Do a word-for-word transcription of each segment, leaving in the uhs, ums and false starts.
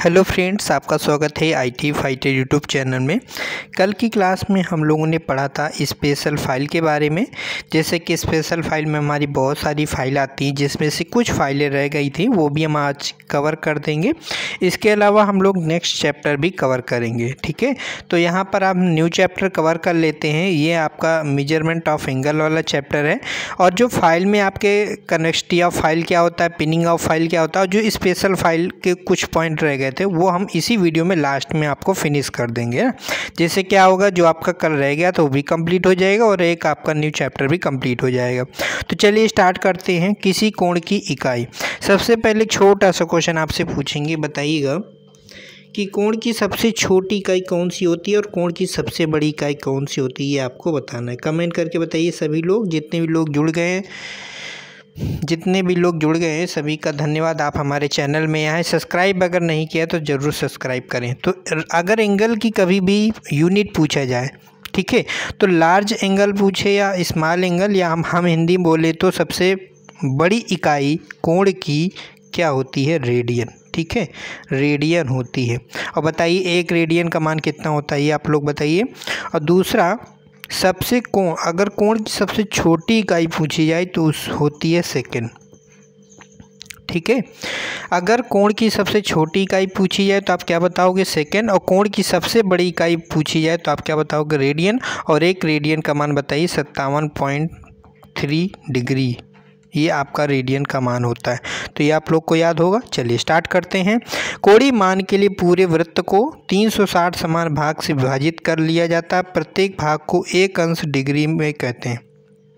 Hello friends, आपका स्वागत है I T fighter YouTube channel में। कल की क्लास में हम लोगों ने पढ़ा था स्पेशल फ़ाइल के बारे में। जैसे कि स्पेशल फ़ाइल में हमारी बहुत सारी फ़ाइल आती हैं, जिसमें से कुछ फ़ाइलें रह गई थी, वो भी हम आज कवर कर देंगे। इसके अलावा हम लोग नेक्स्ट चैप्टर भी कवर करेंगे, ठीक है। तो यहाँ पर आप न्यू चैप्टर कवर कर लेते हैं। ये आपका मेजरमेंट ऑफ एंगल वाला चैप्टर है। और जो फाइल में आपके कनेक्टिविटी ऑफ फाइल क्या होता है, पिनिंग ऑफ फाइल क्या होता है, और जो स्पेशल फाइल के कुछ पॉइंट रह गए थे वो हम इसी वीडियो में लास्ट में आपको फिनिश कर देंगे ना। जैसे क्या होगा, जो आपका कल रह गया तो वो भी कंप्लीट हो जाएगा और एक आपका न्यू चैप्टर भी कंप्लीट हो जाएगा। तो चलिए स्टार्ट करते हैं। किसी कोण की इकाई। सबसे पहले छोटा सा क्वेश्चन आपसे पूछेंगे, बताइएगा कि कोण की सबसे छोटी इकाई कौन सी होती है और कोण की सबसे बड़ी इकाई कौन सी होती है, ये आपको बताना है। कमेंट करके बताइए सभी लोग, जितने भी लोग जुड़ गए हैं जितने भी लोग जुड़ गए हैं सभी का धन्यवाद। आप हमारे चैनल में आए, सब्सक्राइब अगर नहीं किया तो ज़रूर सब्सक्राइब करें। तो अगर एंगल की कभी भी यूनिट पूछा जाए, ठीक है, तो लार्ज एंगल पूछे या स्मॉल एंगल, या हम हम हिंदी बोले तो सबसे बड़ी इकाई कोण की क्या होती है, रेडियन, ठीक है, रेडियन होती है। और बताइए एक रेडियन का मान कितना होता है, ये आप लोग बताइए। और दूसरा, सबसे कोण, अगर कोण की सबसे छोटी इकाई पूछी जाए तो उस होती है सेकंड, ठीक है। अगर कोण की सबसे छोटी इकाई पूछी जाए तो आप क्या बताओगे, सेकंड। और कोण की सबसे बड़ी इकाई पूछी जाए तो आप क्या बताओगे, रेडियन। और एक रेडियन का मान बताइए, सत्तावन पॉइंट थ्री डिग्री, ये आपका रेडियन का मान होता है। तो ये आप लोग को याद होगा। चलिए स्टार्ट करते हैं। कोणीय मान के लिए पूरे वृत्त को तीन सौ साठ समान भाग से विभाजित कर लिया जाता है। प्रत्येक भाग को एक अंश डिग्री में कहते हैं।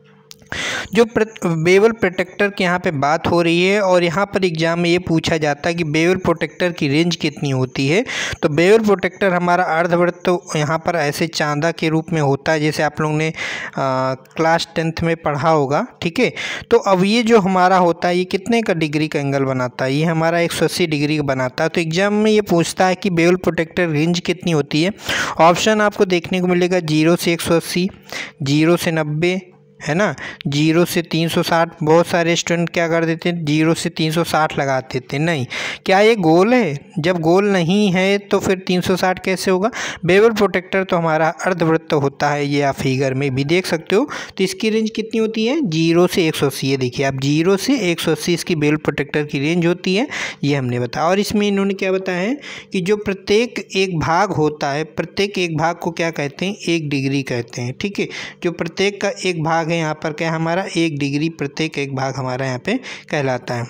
जो बेवल प्रोटेक्टर की यहाँ पे बात हो रही है, और यहाँ पर एग्जाम में ये पूछा जाता है कि बेवल प्रोटेक्टर की रेंज कितनी होती है। तो बेवल प्रोटेक्टर हमारा अर्धवृत्त तो यहाँ पर ऐसे चांदा के रूप में होता है, जैसे आप लोगों ने आ, क्लास टेंथ में पढ़ा होगा, ठीक है। तो अब ये जो हमारा होता है, ये कितने का डिग्री का एंगल बनाता है, ये हमारा एक सौ अस्सी डिग्री का बनाता है। तो एग्जाम में ये पूछता है कि बेवल प्रोटेक्टर रेंज कितनी होती है। ऑप्शन आपको देखने को मिलेगा जीरो से एक सौ अस्सी, जीरो से नब्बे, है ना, जीरो से तीन सौ साठ। बहुत सारे स्टूडेंट क्या कर देते हैं, जीरो से तीन सौ साठ लगा देते हैं। नहीं, क्या ये गोल है? जब गोल नहीं है तो फिर तीन सौ साठ कैसे होगा। बेवल प्रोटेक्टर तो हमारा अर्धवृत्त होता है, ये आप फिगर में भी देख सकते हो। तो इसकी रेंज कितनी होती है, जीरो से एक सौ अस्सी। ये देखिए आप, जीरो से एक सौ अस्सी इसकी बेवल प्रोटेक्टर की रेंज होती है, ये हमने बताया। और इसमें इन्होंने क्या बताया है कि जो प्रत्येक एक भाग होता है, प्रत्येक एक भाग को क्या कहते हैं, एक डिग्री कहते हैं, ठीक है। जो प्रत्येक का एक भाग है, यहाँ पर क्या हमारा एक डिग्री, प्रत्येक एक भाग हमारा यहाँ पे कहलाता है।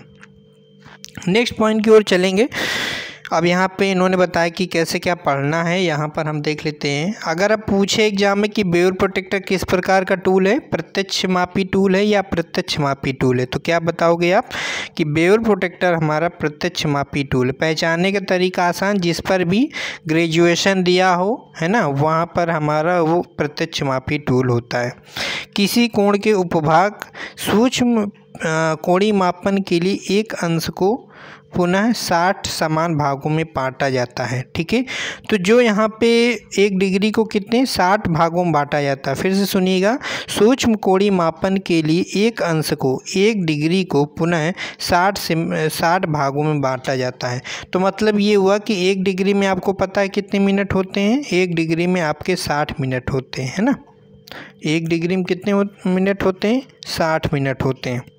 नेक्स्ट पॉइंट की ओर चलेंगे। अब यहाँ पे इन्होंने बताया कि कैसे क्या पढ़ना है, यहाँ पर हम देख लेते हैं। अगर आप पूछे एग्जाम में कि बेवल प्रोटेक्टर किस प्रकार का टूल है, प्रत्यक्ष मापी टूल है या प्रत्यक्ष मापी टूल है, तो क्या बताओगे आप कि बेवल प्रोटेक्टर हमारा प्रत्यक्ष मापी टूल है। पहचानने का तरीका आसान, जिस पर भी ग्रेजुएशन दिया हो, है ना, वहाँ पर हमारा वो प्रत्यक्ष मापी टूल होता है। किसी कोण के उपभाग सूक्ष्म कोणीय मापन के लिए एक अंश को पुनः साठ समान भागों में बांटा जाता है, ठीक है। तो जो यहाँ पे एक डिग्री को कितने साठ भागों में बांटा जाता है। फिर से सुनिएगा, सूक्ष्म कोणीय मापन के लिए एक अंश को, एक डिग्री को पुनः साठ से साठ भागों में बांटा जाता है। तो मतलब ये हुआ कि एक डिग्री में आपको पता है कितने मिनट होते हैं, एक डिग्री में आपके साठ मिनट होते हैं, है ना। एक डिग्री में कितने हो, मिनट होते हैं, साठ मिनट होते हैं।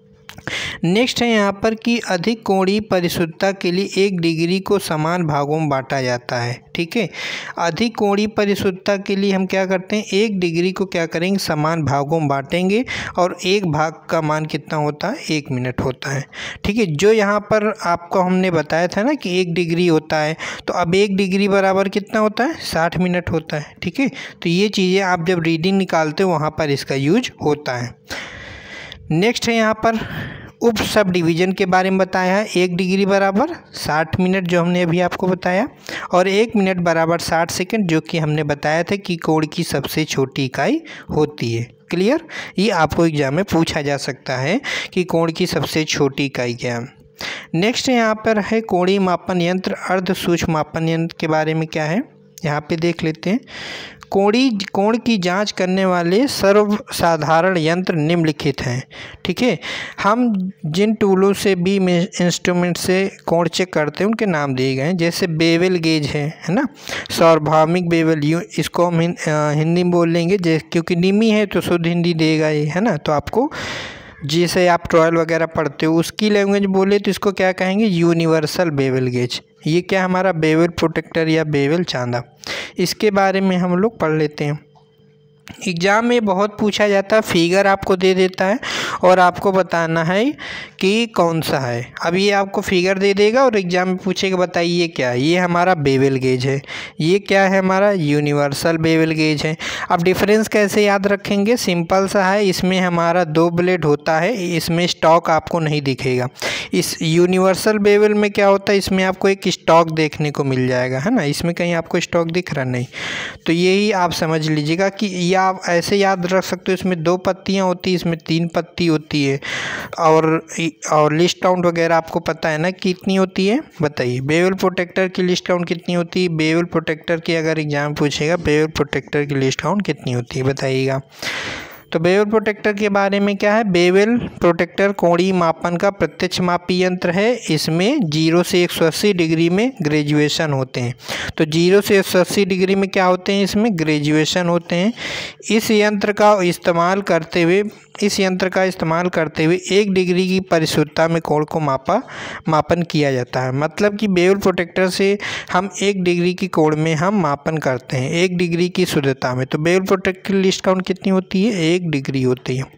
नेक्स्ट है यहाँ पर कि अधिक कोणीय परिशुद्धता के लिए एक डिग्री को समान भागों में बांटा जाता है, ठीक है। अधिक कोणीय परिशुद्धता के लिए हम क्या करते हैं, एक डिग्री को क्या करेंगे, समान भागों में बांटेंगे, और एक भाग का मान कितना होता है, एक मिनट होता है, ठीक है। जो यहाँ पर आपको हमने बताया था ना कि एक डिग्री होता है, तो अब एक डिग्री बराबर कितना होता है, साठ मिनट होता है, ठीक है। तो ये चीज़ें आप जब रीडिंग निकालते हो वहाँ पर इसका यूज होता है। नेक्स्ट है यहाँ पर उप सब डिवीज़न के बारे में बताया है। एक डिग्री बराबर साठ मिनट जो हमने अभी आपको बताया, और एक मिनट बराबर साठ सेकंड, जो कि हमने बताया था कि कोण की सबसे छोटी इकाई होती है। क्लियर, ये आपको एग्जाम में पूछा जा सकता है कि कोण की सबसे छोटी इकाई क्या है। नेक्स्ट यहाँ पर है कोणीय मापन यंत्र, अर्ध सूक्ष्म मापन यंत्र के बारे में क्या है, यहाँ पे देख लेते हैं। कोणी कोण की जांच करने वाले सर्वसाधारण यंत्र निम्नलिखित हैं। ठीक है, हम जिन टूलों से भी इंस्ट्रूमेंट से कोण चेक करते हैं उनके नाम दिए गए हैं। जैसे बेवल गेज है है ना, सार्वभौमिक बेवल, यूँ इसको हम हिंदी में बोल लेंगे, जैसे क्योंकि निमी है तो शुद्ध हिंदी देगा ये, है ना। तो आपको जैसे आप ट्वेल्व वगैरह पढ़ते हो उसकी लैंग्वेज बोले तो इसको क्या कहेंगे, यूनिवर्सल बेवल गेज। ये क्या हमारा बेवल प्रोटेक्टर या बेवल चांदा, इसके बारे में हम लोग पढ़ लेते हैं। एग्ज़ाम में बहुत पूछा जाता है, फिगर आपको दे देता है और आपको बताना है कि कौन सा है। अब ये आपको फिगर दे देगा और एग्ज़ाम में पूछेगा बताइए क्या, ये हमारा बेवल गेज है, ये क्या है हमारा यूनिवर्सल बेवल गेज है। अब डिफरेंस कैसे याद रखेंगे, सिंपल सा है, इसमें हमारा दो ब्लेड होता है, इसमें स्टॉक आपको नहीं दिखेगा। इस यूनिवर्सल बेवल में क्या होता है, इसमें आपको एक स्टॉक देखने को मिल जाएगा, है ना। इसमें कहीं आपको स्टॉक दिख रहा नहीं, तो यही आप समझ लीजिएगा कि या आप ऐसे याद रख सकते हो, इसमें दो पत्तियां होती है, इसमें तीन पत्ती होती है। और और लिस्ट काउंट वगैरह आपको पता है ना कितनी होती है, बताइए। बेवल प्रोटेक्टर की लिस्ट काउंट कितनी होती है, बेवल प्रोटेक्टर की अगर एग्जाम पूछेगा बेवल प्रोटेक्टर की लिस्ट काउंट कितनी होती है बताइएगा। तो बेवल प्रोटेक्टर के बारे में क्या है, बेवल प्रोटेक्टर कोणीय मापन का प्रत्यक्ष मापी यंत्र है। इसमें जीरो से एक सौ अस्सी डिग्री में ग्रेजुएशन होते हैं। तो जीरो से एक सौ अस्सी डिग्री में क्या होते हैं, इसमें ग्रेजुएशन होते हैं। इस यंत्र का इस्तेमाल करते हुए इस यंत्र का इस्तेमाल करते हुए एक डिग्री की परिशुद्धता में कोण को मापा मापन किया जाता है। मतलब कि बेवल प्रोटेक्टर से हम एक डिग्री की कोण में हम मापन करते हैं, एक डिग्री की शुद्धता में। तो बेवल प्रोटेक्टर की लिस्ट काउंट कितनी होती है, एक डिग्री होती है।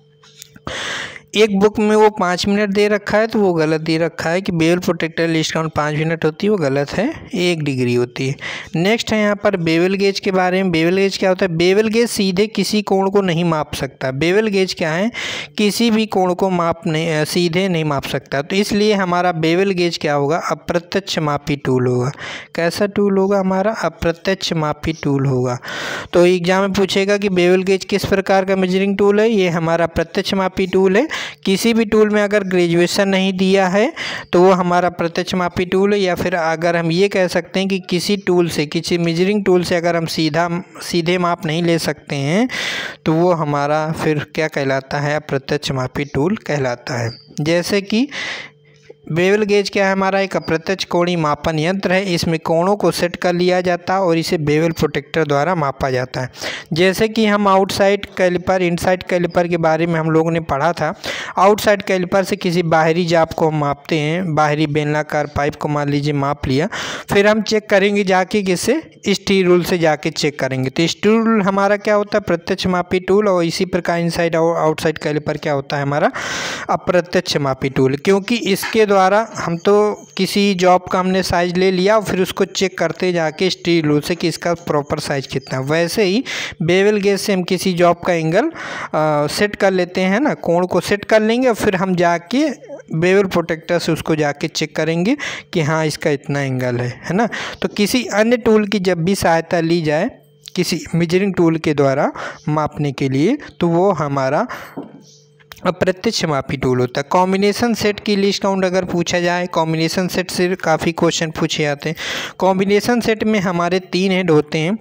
एक बुक में वो पाँच मिनट दे रखा है तो वो गलत दे रखा है कि बेवल प्रोटेक्टर लिस्ट काउंट पाँच मिनट होती है, वो गलत है, एक डिग्री होती है। नेक्स्ट है यहाँ पर बेवल गेज के बारे में। बेवल गेज क्या होता है, बेवल गेज सीधे किसी कोण को नहीं माप सकता। बेवल गेज क्या है, किसी भी कोण को माप नहीं सीधे नहीं माप सकता। तो इसलिए हमारा बेवल गेज क्या होगा, अप्रत्यक्ष मापी टूल होगा। कैसा टूल होगा, हमारा अप्रत्यक्ष मापी टूल होगा। तो एग्जाम में पूछेगा कि बेवल गेज किस प्रकार का मेजरिंग टूल है, ये हमारा प्रत्यक्ष मापी टूल है। किसी भी टूल में अगर ग्रेजुएशन नहीं दिया है तो वो हमारा प्रत्यक्ष मापी टूल है। या फिर अगर हम ये कह सकते हैं कि किसी टूल से, किसी मेजरिंग टूल से अगर हम सीधा सीधे माप नहीं ले सकते हैं तो वो हमारा फिर क्या कहलाता है, अप्रत्यक्ष मापी टूल कहलाता है। जैसे कि बेवल गेज क्या है, हमारा एक अप्रत्यक्ष कोणीय मापन यंत्र है। इसमें कोणों को सेट कर लिया जाता है और इसे बेवल प्रोटेक्टर द्वारा मापा जाता है। जैसे कि हम आउटसाइड कैलिपर इनसाइड कैलिपर के बारे में हम लोगों ने पढ़ा था। आउटसाइड कैलिपर से किसी बाहरी जाप को हम मापते हैं, बाहरी बेलनाकार पाइप को मान लीजिए माप लिया, फिर हम चेक करेंगे जाके किससे, स्टील रूल से जाके चेक करेंगे। तो स्टील रूल हमारा क्या होता है, प्रत्यक्ष मापी टूल। और इसी प्रकार इनसाइड और आउटसाइड कैलिपर क्या होता है, हमारा अप्रत्यक्ष मापी टूल। क्योंकि इसके द्वारा हम तो किसी जॉब का हमने साइज ले लिया और फिर उसको चेक करते जाके स्टील रूल से कि इसका प्रॉपर साइज कितना है। वैसे ही बेवल गेज से हम किसी जॉब का एंगल आ, सेट कर लेते हैं ना, कोण को सेट कर लेंगे और फिर हम जाके बेवल प्रोटेक्टर से उसको जाके चेक करेंगे कि हाँ इसका इतना एंगल है है ना। तो किसी अन्य टूल की जब भी सहायता ली जाए किसी मेजरिंग टूल के द्वारा मापने के लिए, तो वो हमारा अप्रत्यक्ष मापी टूल होता है। कॉम्बिनेशन सेट की लिस्ट काउंट अगर पूछा जाए, कॉम्बिनेशन सेट से काफ़ी क्वेश्चन पूछे जाते हैं। कॉम्बिनेशन सेट में हमारे तीन हेड होते हैं।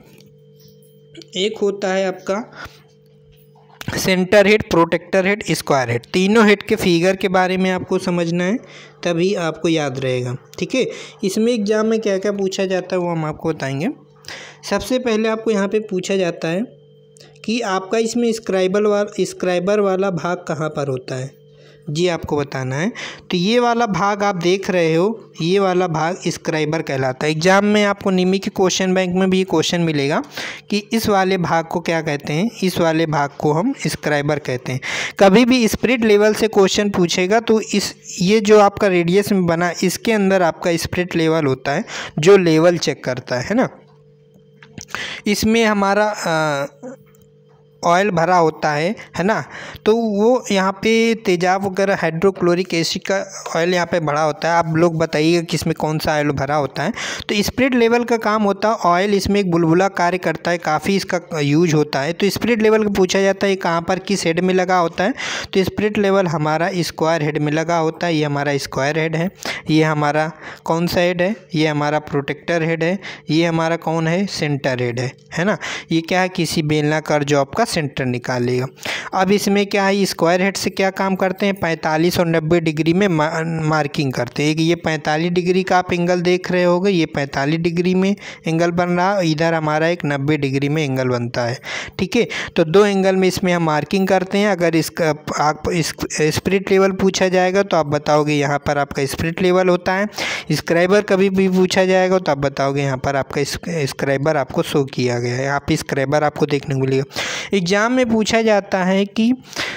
एक होता है आपका centre head, protractor head, square head. तीनों हेड के फिगर के बारे में आपको समझना है, तभी आपको याद रहेगा। ठीक है, इसमें एग्जाम में क्या क्या पूछा जाता है वो हम आपको बताएंगे। सबसे पहले आपको यहाँ पे पूछा जाता है कि आपका इसमें स्क्राइबर वाला स्क्राइबर वाला भाग कहाँ पर होता है, जी आपको बताना है। तो ये वाला भाग आप देख रहे हो, ये वाला भाग स्क्राइबर कहलाता है। एग्जाम में आपको निमी के क्वेश्चन बैंक में भी क्वेश्चन मिलेगा कि इस वाले भाग को क्या कहते हैं, इस वाले भाग को हम स्क्राइबर कहते हैं। कभी भी स्पिरिट लेवल से क्वेश्चन पूछेगा तो इस ये जो आपका रेडियस में बना इसके अंदर आपका स्पिरिट लेवल होता है जो लेवल चेक करता है ना। इसमें हमारा आ, ऑयल भरा होता है है ना, तो वो यहाँ पे तेजाब वगैरह हाइड्रोक्लोरिक एसिड का ऑयल यहाँ पे भरा होता है। आप लोग बताइएगा कि इसमें कौन सा ऑयल भरा होता है। तो स्पिरिट लेवल का काम होता है, ऑयल इसमें एक बुलबुला कार्य करता है, काफ़ी इसका यूज होता है। तो स्पिरिट लेवल का पूछा जाता है कहाँ पर किस हेड में लगा होता है, तो स्पिरिट लेवल हमारा स्क्वायर हेड में लगा होता है। ये हमारा स्क्वायर हेड है, ये हमारा कौन सा हेड है, ये हमारा प्रोटेक्टर हेड है, ये हमारा कौन है, सेंटर हेड है है ना। ये क्या है, किसी बेलनाकार जॉब का सेंटर निकालेगा। अब इसमें क्या है, स्क्वायर हेड से क्या काम करते हैं, पैंतालीस और नब्बे डिग्री में मा, मार्किंग करते हैं। ये पैंतालीस डिग्री का आप एंगल देख रहे होगे, ये पैंतालीस डिग्री में एंगल बन रहा है, इधर हमारा एक नब्बे डिग्री में एंगल बनता है। ठीक है, तो दो एंगल में इसमें हम मार्किंग करते हैं। अगर इसका आप स्पिरिट लेवल पूछा जाएगा तो आप बताओगे यहाँ पर आपका स्पिरिट लेवल होता है। स्क्राइबर कभी भी पूछा जाएगा तो आप बताओगे यहाँ पर आपका स्क्राइबर आपको शो किया गया है, यहाँ पे स्क्राइबर आपको देखने को मिलेगा। एग्जाम में पूछा जाता है कि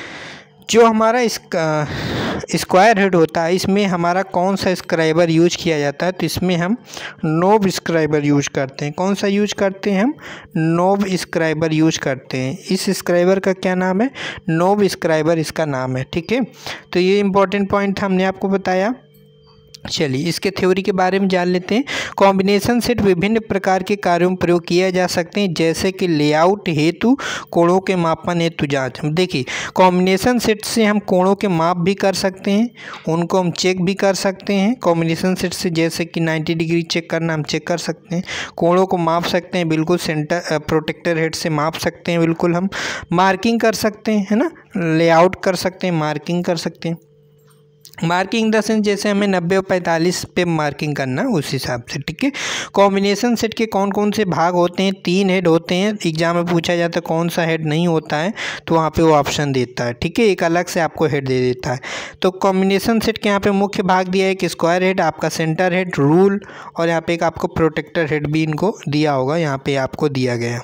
जो हमारा स्क्वायर हेड होता है इसमें हमारा कौन सा स्क्राइबर यूज किया जाता है, तो इसमें हम नोब स्क्राइबर यूज करते हैं। कौन सा यूज करते हैं, हम नोब स्क्राइबर यूज करते हैं। इस स्क्राइबर का क्या नाम है, नोब स्क्राइबर इसका नाम है। ठीक है, तो ये इंपॉर्टेंट पॉइंट हमने आपको बताया। चलिए इसके थ्योरी के बारे में जान लेते हैं। कॉम्बिनेशन सेट विभिन्न प्रकार के कार्यों में प्रयोग किया जा सकते हैं, जैसे कि लेआउट हेतु, कोणों के मापन हेतु जांच। देखिए कॉम्बिनेशन सेट से हम कोणों के माप भी कर सकते हैं, उनको हम चेक भी कर सकते हैं। कॉम्बिनेशन सेट से जैसे कि नब्बे डिग्री चेक करना हम चेक कर सकते हैं, कोणों को माप सकते हैं, बिल्कुल सेंटर प्रोटेक्टर हेड से माप सकते हैं, बिल्कुल हम मार्किंग कर सकते हैं है ना, लेआउट कर सकते हैं, मार्किंग कर सकते हैं। मार्किंग द सेंस जैसे हमें नब्बे और पैंतालीस पे मार्किंग करना उस हिसाब से। ठीक है, कॉम्बिनेशन सेट के कौन कौन से भाग होते हैं, तीन हेड होते हैं। एग्जाम में पूछा जाता है कौन सा हेड नहीं होता है तो वहाँ पे वो ऑप्शन देता है। ठीक है, एक अलग से आपको हेड दे देता है। तो कॉम्बिनेशन सेट के यहाँ पे मुख्य भाग दिया है कि स्क्वायर हेड, आपका सेंटर हेड, रूल, और यहाँ पे एक आपको प्रोटेक्टर हेड भी इनको दिया होगा, यहाँ पे आपको दिया गया।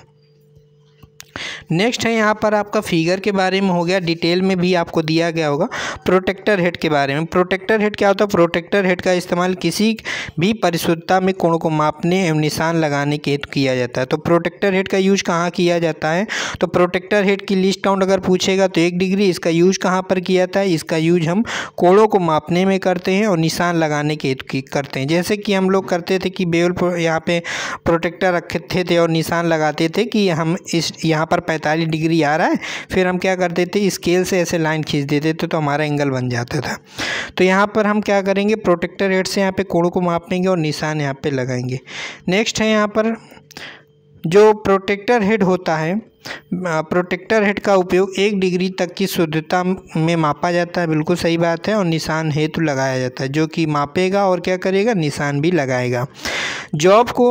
नेक्स्ट है यहाँ पर आपका फिगर के बारे में हो गया, डिटेल में भी आपको दिया गया होगा प्रोटेक्टर हेड के बारे में। प्रोटेक्टर हेड क्या होता है, प्रोटेक्टर हेड का इस्तेमाल किसी भी परिशुद्धता में कोण को मापने एवं निशान लगाने के हेतु किया जाता है। तो प्रोटेक्टर हेड का यूज कहाँ किया जाता है, तो प्रोटेक्टर हेड की लिस्ट काउंट अगर पूछेगा तो एक डिग्री। इसका यूज कहाँ पर किया जाता है, इसका यूज हम कोणों को मापने में करते हैं और निशान लगाने के हेतु करते हैं। जैसे कि हम लोग करते थे कि बेवल यहाँ पे प्रोटेक्टर रखे थे और निशान लगाते थे कि हम इस यहाँ पर पैंतालीस डिग्री आ रहा है, फिर हम क्या करते थे, स्केल से ऐसे लाइन खींच देते थे तो हमारा एंगल बन जाता था। तो यहाँ पर हम क्या करेंगे, प्रोटेक्टर हेड से यहाँ पे कोण को मापेंगे और निशान यहाँ पे लगाएंगे। नेक्स्ट है यहाँ पर जो प्रोटेक्टर हेड होता है, प्रोटेक्टर हेड का उपयोग एक डिग्री तक की शुद्धता में मापा जाता है, बिल्कुल सही बात है, और निशान हेतु लगाया जाता है, जो कि मापेगा और क्या करेगा, निशान भी लगाएगा। जॉब को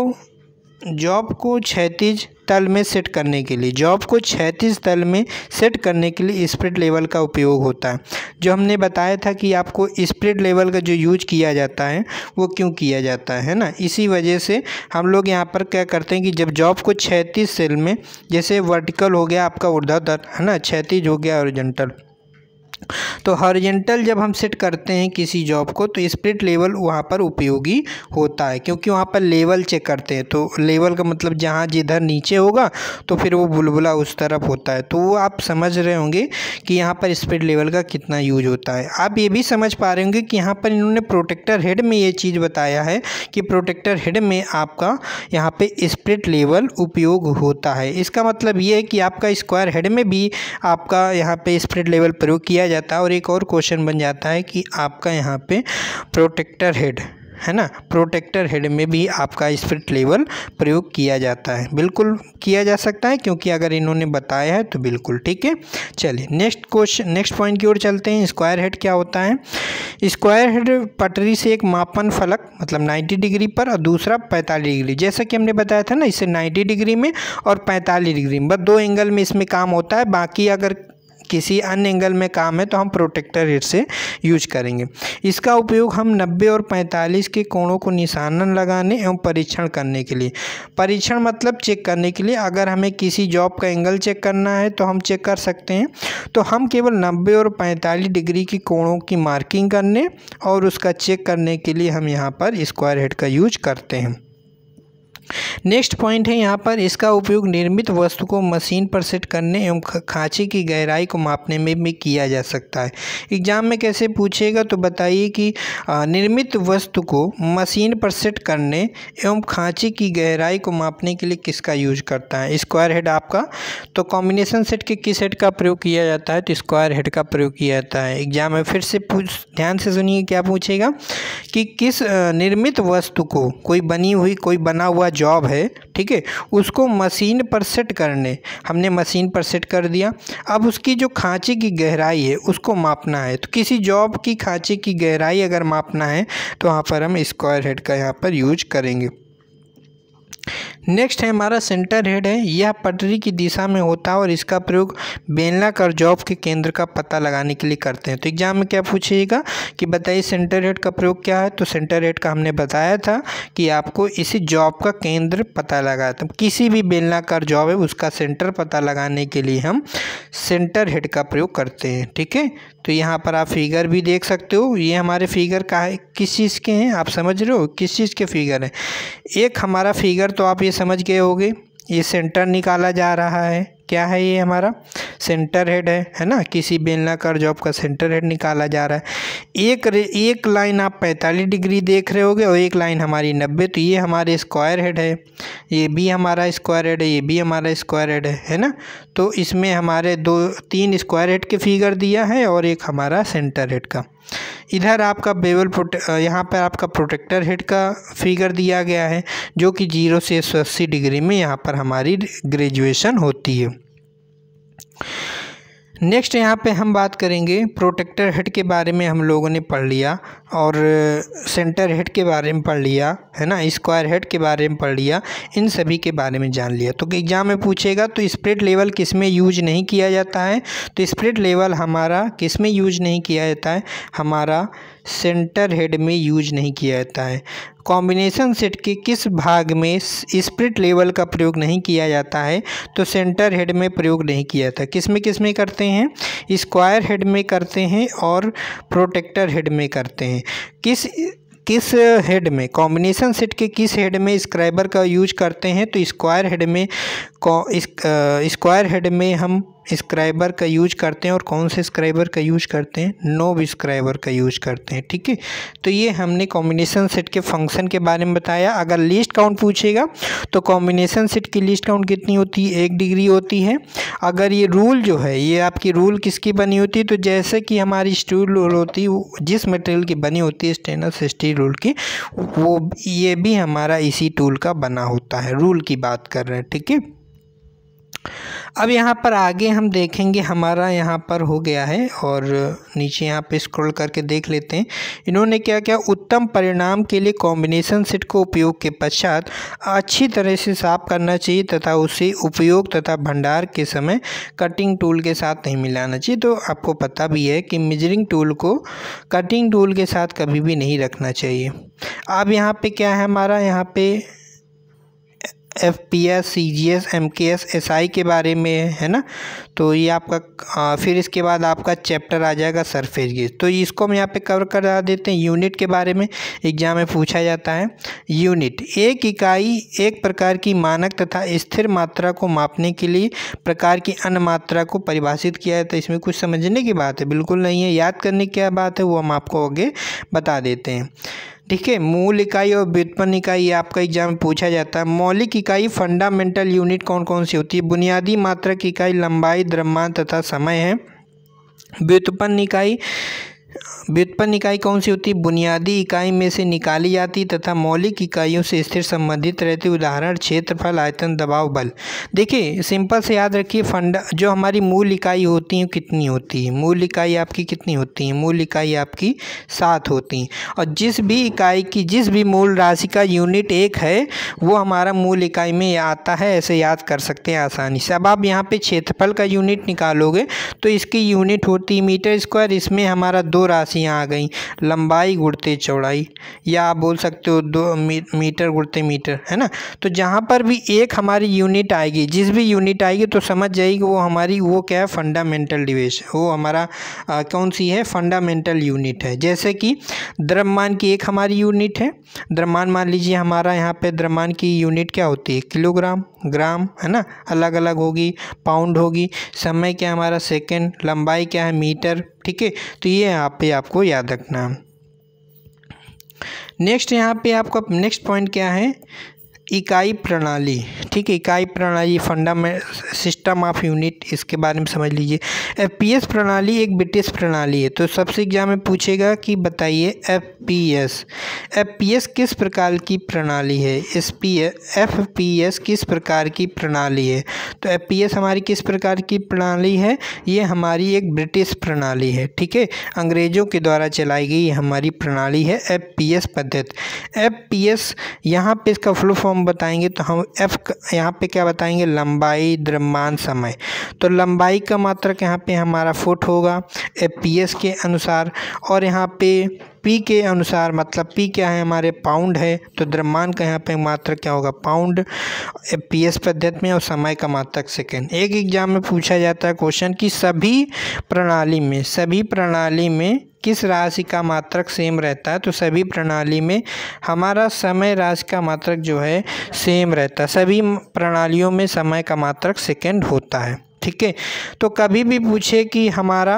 जॉब को क्षैतिज तल में सेट करने के लिए जॉब को क्षैतिज तल में सेट करने के लिए स्पिरिट लेवल का उपयोग होता है। जो हमने बताया था कि आपको स्पिरिट लेवल का जो यूज किया जाता है वो क्यों किया जाता है ना, इसी वजह से हम लोग यहाँ पर क्या करते हैं कि जब जॉब को क्षैतिज सेल में, जैसे वर्टिकल हो गया आपका ऊर्ध्वाधर है ना, क्षैतिज हो गया हॉरिजॉन्टल, तो हॉरिजॉन्टल जब हम सेट करते हैं किसी जॉब को तो स्पिरिट लेवल वहाँ पर उपयोगी होता है, क्योंकि वहाँ पर लेवल चेक करते हैं। तो लेवल का मतलब जहाँ जिधर नीचे होगा तो फिर वो बुलबुला उस तरफ होता है। तो वो आप समझ रहे होंगे कि यहाँ पर स्पिरिट लेवल का कितना यूज होता है। आप ये भी समझ पा रहे होंगे कि यहाँ पर इन्होंने प्रोटेक्टर हेड में ये चीज़ बताया है कि प्रोटेक्टर हेड में आपका यहाँ पे स्पिरिट लेवल उपयोग होता है। इसका मतलब ये है कि आपका स्क्वायर हेड में भी आपका यहाँ पे स्पिरिट लेवल प्रयोग किया जाता है। और एक और क्वेश्चन बन जाता है कि आपका यहाँ पे प्रोटेक्टर हेड है ना, प्रोटेक्टर हेड में भी आपका स्पिरिट लेवल प्रयोग किया जाता है, बिल्कुल किया जा सकता है, क्योंकि अगर इन्होंने बताया है तो बिल्कुल ठीक है। चलिए नेक्स्ट क्वेश्चन नेक्स्ट पॉइंट की ओर चलते हैं। स्क्वायर हेड क्या होता है, स्क्वायर हेड पटरी से एक मापन फलक मतलब नब्बे डिग्री पर और दूसरा पैंतालीस डिग्री, जैसा कि हमने बताया था ना, इससे नब्बे डिग्री में और पैंतालीस डिग्री में, बस दो एंगल में इसमें काम होता है। बाकी अगर किसी अन्य एंगल में काम है तो हम प्रोटेक्टर हेड से यूज करेंगे। इसका उपयोग हम नब्बे और पैंतालीस के कोणों को निशान लगाने एवं परीक्षण करने के लिए, परीक्षण मतलब चेक करने के लिए, अगर हमें किसी जॉब का एंगल चेक करना है तो हम चेक कर सकते हैं। तो हम केवल नब्बे और पैंतालीस डिग्री की कोणों की मार्किंग करने और उसका चेक करने के लिए हम यहाँ पर स्क्वायर हेड का यूज करते हैं। नेक्स्ट पॉइंट है यहाँ पर, इसका उपयोग निर्मित वस्तु को मशीन पर सेट करने एवं खांचे की गहराई को मापने में भी किया जा सकता है। एग्जाम में कैसे पूछेगा तो बताइए कि निर्मित वस्तु को मशीन पर सेट करने एवं खांचे की गहराई को मापने के लिए किसका यूज करता है? स्क्वायर हेड आपका। तो कॉम्बिनेशन सेट के किस हेड का प्रयोग किया जाता है? तो स्क्वायर हेड का प्रयोग किया जाता है। एग्जाम में फिर से पूछ ध्यान से सुनिए क्या पूछेगा कि किस निर्मित वस्तु को, कोई बनी हुई कोई बना हुआ जॉब है, ठीक है, उसको मशीन पर सेट करने, हमने मशीन पर सेट कर दिया, अब उसकी जो खांचे की गहराई है उसको मापना है। तो किसी जॉब की खांचे की गहराई अगर मापना है तो वहाँ पर हम स्क्वायर हेड का यहाँ पर यूज करेंगे। नेक्स्ट है हमारा सेंटर हेड है। यह पटरी की दिशा में होता है और इसका प्रयोग बेलनाकार जॉब के केंद्र का पता लगाने के लिए करते हैं। तो एग्जाम में क्या पूछेगा कि बताइए सेंटर हेड का प्रयोग क्या है? तो सेंटर हेड का हमने बताया था कि आपको इसी जॉब का केंद्र पता लगा, तो किसी भी बेलनाकार जॉब है उसका सेंटर पता लगाने के लिए हम सेंटर हेड का प्रयोग करते हैं। ठीक है, तो यहाँ पर आप फिगर भी देख सकते हो। ये हमारे फिगर का है, किस चीज़ के हैं आप समझ रहे हो, किस चीज़ के फिगर हैं? एक हमारा फिगर तो आप ये समझ गए होंगे, ये सेंटर निकाला जा रहा है, क्या है ये हमारा सेंटर हेड है, है ना। किसी बेलनाकार जॉब का सेंटर हेड निकाला जा रहा है। एक एक लाइन आप पैंतालीस डिग्री देख रहे होगे और एक लाइन हमारी नब्बे, तो ये हमारे स्क्वायर हेड है, ये भी हमारा स्क्वायर हेड है, ये भी हमारा स्क्वायर हेड है, है ना। तो इसमें हमारे दो तीन स्क्वायर हेड के फिगर दिया है और एक हमारा सेंटर हेड का। इधर आपका बेवल प्रोटे यहाँ पर आपका प्रोटेक्टर हेड का फिगर दिया गया है जो कि जीरो से एक सौ अस्सी डिग्री में यहाँ पर हमारी ग्रेजुएशन होती है। नेक्स्ट यहाँ पे हम बात करेंगे प्रोटेक्टर हेड के बारे में। हम लोगों ने पढ़ लिया और सेंटर हेड के बारे में पढ़ लिया, है ना, स्क्वायर हेड के बारे में पढ़ लिया, इन सभी के बारे में जान लिया। तो एग्जाम में पूछेगा तो स्प्लिट लेवल किस में यूज नहीं किया जाता है? तो स्प्लिट लेवल हमारा किस में यूज नहीं किया जाता है? हमारा सेंटर हेड में यूज नहीं किया जाता है। कॉम्बिनेशन सेट के किस भाग में स्प्लिट लेवल का प्रयोग नहीं किया जाता है? तो सेंटर हेड में प्रयोग नहीं किया जाता। किस में किस में करते हैं? स्क्वायर हेड में करते हैं और प्रोटेक्टर हेड में करते हैं। किस किस हेड में, कॉम्बिनेशन सेट के किस हेड में स्क्राइबर का यूज करते हैं? तो स्क्वायर हेड में स्क्वायर हेड में हम स्क्राइबर का यूज करते हैं। और कौन से स्क्राइबर का यूज करते हैं? नोब स्क्राइबर का यूज करते हैं। ठीक है, तो ये हमने कॉम्बिनेशन सेट के फंक्शन के बारे में बताया। अगर लिस्ट काउंट पूछेगा तो कॉम्बिनेशन सेट की लिस्ट काउंट कितनी होती है? एक डिग्री होती है। अगर ये रूल जो है, ये आपकी रूल किसकी बनी होती है? तो जैसे कि हमारी स्टील रूल होती है, जिस मटेरियल की बनी होती है स्टेनलेस स्टील रूल की, वो ये भी हमारा इसी टूल का बना होता है। रूल की बात कर रहे हैं, ठीक है। अब यहाँ पर आगे हम देखेंगे, हमारा यहाँ पर हो गया है और नीचे यहाँ पे स्क्रॉल करके देख लेते हैं इन्होंने क्या क्या। उत्तम परिणाम के लिए कॉम्बिनेशन सेट को उपयोग के पश्चात अच्छी तरह से साफ करना चाहिए तथा उसे उपयोग तथा भंडार के समय कटिंग टूल के साथ नहीं मिलाना चाहिए। तो आपको पता भी है कि मेजरिंग टूल को कटिंग टूल के साथ कभी भी नहीं रखना चाहिए। अब यहाँ पे क्या है हमारा, यहाँ पे F P S, C G S, M K S, S I के बारे में है ना। तो ये आपका आ, फिर इसके बाद आपका चैप्टर आ जाएगा सरफेस गेज। तो इसको हम यहाँ पे कवर करा देते हैं। यूनिट के बारे में एग्जाम में पूछा जाता है। यूनिट एक इकाई, एक प्रकार की मानक तथा स्थिर मात्रा को मापने के लिए प्रकार की अन्य मात्रा को परिभाषित किया जाता है। इसमें कुछ समझने की बात है? बिल्कुल नहीं है। याद करने की क्या बात है वो हम आपको आगे बता देते हैं। ठीक है, मूल इकाई और व्युत्पन्न इकाई आपका एग्जाम में पूछा जाता है। मौलिक इकाई फंडामेंटल यूनिट कौन कौन सी होती है? बुनियादी मात्रक इकाई लंबाई, द्रव्यमान तथा समय है। व्युत्पन्न इकाई व्युत्पन्न इकाई कौन सी होती है? बुनियादी इकाई में से निकाली जाती तथा मौलिक इकाइयों से स्थिर संबंधित रहती। उदाहरण क्षेत्रफल, आयतन, दबाव, बल। देखिए सिंपल से याद रखिए, फंडा जो हमारी मूल इकाई होती है कितनी होती है? मूल इकाई आपकी कितनी होती है? मूल इकाई आपकी सात होती है। और जिस भी इकाई की जिस भी मूल राशि का यूनिट एक है वो हमारा मूल इकाई में आता है, ऐसे याद कर सकते हैं आसानी से। अब आप यहाँ पे क्षेत्रफल का यूनिट निकालोगे तो इसकी यूनिट होती है मीटर स्क्वायर। इसमें हमारा दो दो राशियाँ आ गई, लंबाई गुणते चौड़ाई, या आप बोल सकते हो दो मी, मीटर गुणते मीटर, है ना। तो जहाँ पर भी एक हमारी यूनिट आएगी, जिस भी यूनिट आएगी तो समझ जाइए वो हमारी वो क्या है, फंडामेंटल डिवीजन, वो हमारा आ, कौन सी है, फंडामेंटल यूनिट है। जैसे कि द्रव्यमान की एक हमारी यूनिट है, द्रव्यमान मान लीजिए हमारा यहाँ पे द्रव्यमान की यूनिट क्या होती है, किलोग्राम, ग्राम, है ना, अलग अलग होगी, पाउंड होगी, समय क्या हमारा सेकंड, लंबाई क्या है मीटर, ठीक है। तो ये यहाँ पे आपको याद रखना है। नेक्स्ट यहाँ पे आपका नेक्स्ट पॉइंट क्या है, इकाई प्रणाली, ठीक है। इकाई प्रणाली फंडामेंट सिस्टम ऑफ यूनिट, इसके बारे में समझ लीजिए। एफपीएस प्रणाली एक ब्रिटिश प्रणाली है। तो सबसे एग्जाम में पूछेगा कि बताइए एफपीएस, एफपीएस किस प्रकार की प्रणाली है, एफपीएस किस प्रकार की प्रणाली है। तो एफपीएस हमारी किस प्रकार की प्रणाली है, ये हमारी एक ब्रिटिश प्रणाली है, ठीक है। अंग्रेज़ों के द्वारा चलाई गई हमारी प्रणाली है एफपीएस पद्धति। एफपीएस यहाँ पे इसका फुल फॉर्म बताएंगे तो हम एफ यहाँ पे क्या बताएंगे, लंबाई, द्रव्यमान, समय। तो लंबाई का मात्रक यहाँ पे हमारा फुट होगा एफपीएस के अनुसार, और यहाँ पे पी के अनुसार, मतलब पी क्या है हमारे पाउंड है, तो द्रव्यमान का यहाँ पे मात्रक क्या होगा, पाउंड एफपीएस पद्धति में, और समय का मात्रक सेकेंड। एक एग्जाम में पूछा जाता है क्वेश्चन कि सभी प्रणाली में सभी प्रणाली में किस राशि का मात्रक सेम रहता है। तो सभी प्रणाली में हमारा समय राशि का मात्रक जो है सेम रहता है, सभी प्रणालियों में समय का मात्रक सेकेंड होता है, ठीक है। तो कभी भी पूछे कि हमारा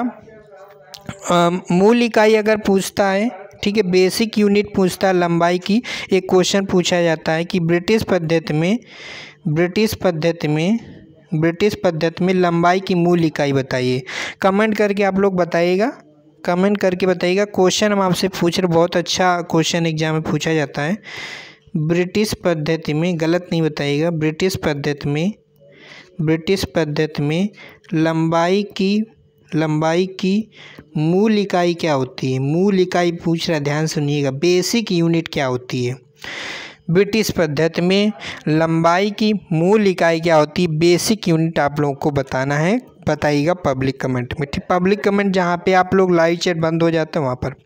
मूल इकाई अगर पूछता है, ठीक है, बेसिक यूनिट पूछता है लंबाई की, एक क्वेश्चन पूछा जाता है कि ब्रिटिश पद्धति में ब्रिटिश पद्धति में ब्रिटिश पद्धति में लंबाई की मूल इकाई बताइए। कमेंट करके आप लोग बताइएगा, कमेंट करके बताइएगा। क्वेश्चन हम आपसे पूछ रहे, बहुत अच्छा क्वेश्चन एग्जाम में पूछा जाता है। ब्रिटिश पद्धति में, गलत नहीं बताइएगा, ब्रिटिश पद्धति में ब्रिटिश पद्धति में लंबाई की लंबाई की मूल इकाई क्या होती है। मूल इकाई पूछ रहा है, ध्यान सुनिएगा, बेसिक यूनिट क्या होती है। ब्रिटिश पद्धति में लंबाई की मूल इकाई क्या होती है, बेसिक यूनिट आप लोगों को बताना है, बताइएगा पब्लिक कमेंट में, ठीक। पब्लिक कमेंट जहाँ पे आप लोग लाइव चैट बंद हो जाते हैं वहाँ पर।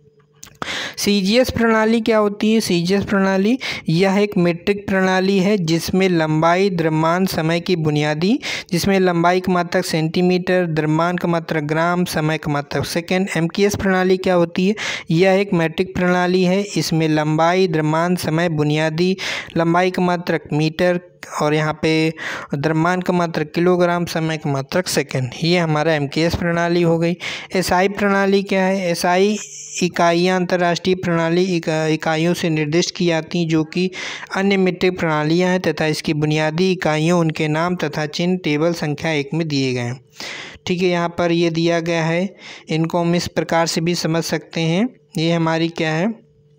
सीजीएस प्रणाली क्या होती है, सीजीएस प्रणाली यह एक मीट्रिक प्रणाली है जिसमें लंबाई, द्रव्यमान, समय की बुनियादी, जिसमें लंबाई का मात्रक सेंटीमीटर, द्रव्यमान का मात्रक ग्राम, समय का मात्रक सेकेंड। एमकेएस प्रणाली क्या होती है, यह एक मैट्रिक प्रणाली है, इसमें लंबाई, द्रव्यमान, समय, बुनियादी, लंबाई का मात्रक मीटर, और यहाँ पे द्रव्यमान का मात्रक किलोग्राम, समय का मात्रक सेकेंड। ये हमारा एमकेएस प्रणाली हो गई। एसआई प्रणाली क्या है, एसआई इकाइयाँ अंतर्राष्ट्रीय प्रणाली इका, इकाइयों से निर्दिष्ट की जाती हैं जो कि अन्य मीट्रिक प्रणालियाँ हैं, तथा इसकी बुनियादी इकाइयों, उनके नाम तथा चिन्ह टेबल संख्या एक में दिए गए हैं, ठीक है। यहाँ पर ये दिया गया है, इनको हम इस प्रकार से भी समझ सकते हैं। ये हमारी क्या है,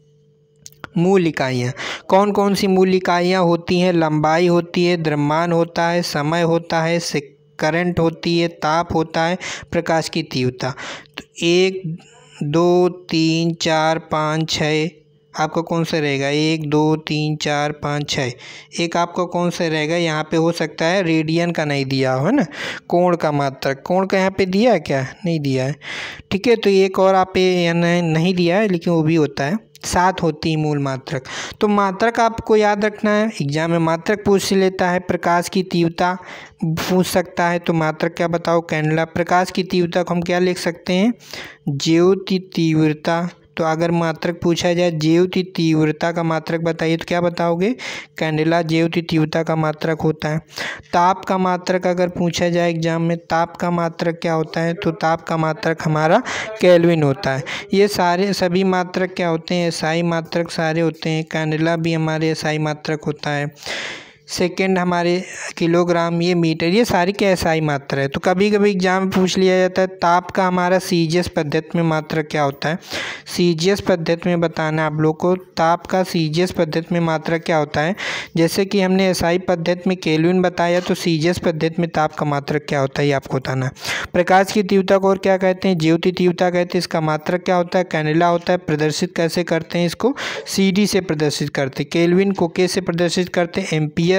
मूल इकाइयाँ। कौन कौन सी मूल इकाइयाँ होती हैं, लंबाई होती है, द्रव्यमान होता है, समय होता है, करंट होती है, ताप होता है, प्रकाश की तीव्रता। तो एक दो तीन चार पाँच छः आपका कौन सा रहेगा, एक दो तीन चार पाँच छः। एक आपका कौन सा रहेगा, यहाँ पे हो सकता है रेडियन का नहीं दिया हो, है ना, कोण का मात्रक, कोण का यहाँ पे दिया है क्या, नहीं दिया है, ठीक है। तो एक और आप पे नहीं दिया है, लेकिन वो भी होता है, सात होती है मूल मात्रक। तो मात्रक आपको याद रखना है, एग्जाम में मात्रक पूछ लेता है। प्रकाश की तीव्रता पूछ सकता है, तो मात्रक क्या बताओ, कैंडेला। प्रकाश की तीव्रता को हम क्या लिख सकते हैं, ज्योति तीव्रता। तो अगर मात्रक पूछा जाए ज्योति तीव्रता का मात्रक बताइए, तो क्या बताओगे, कैंडेला ज्योति तीव्रता का मात्रक होता है। ताप का मात्रक अगर पूछा जाए एग्जाम में, ताप का मात्रक क्या होता है, तो ताप का मात्रक हमारा केल्विन होता है। ये सारे सभी मात्रक क्या होते हैं, एसआई मात्रक सारे होते हैं। कैंडेला भी हमारे एसआई मात्रक होता है। सेकेंड हमारे किलोग्राम, ये मीटर, ये सारी क्या एसआई मात्रा है। तो कभी कभी एग्जाम में पूछ लिया जाता है ताप का हमारा सीजीएस पद्धति में मात्रक क्या होता है। सीजीएस पद्धति में बताना आप लोग को, ताप का सीजीएस पद्धति में मात्रक क्या होता है। जैसे कि हमने एसआई पद्धति में केल्विन बताया, तो सीजीएस पद्धति में ताप का मात्रक क्या होता है, ये आपको बताना। प्रकाश की तीव्रता को और क्या कहते हैं, ज्योति तीव्रता कहते हैं। इसका मात्रक क्या होता है, कैंडेला होता है। प्रदर्शित कैसे करते हैं इसको, सी डी से प्रदर्शित करते हैं। केल्विन को के से प्रदर्शित करते हैं, एम्पियर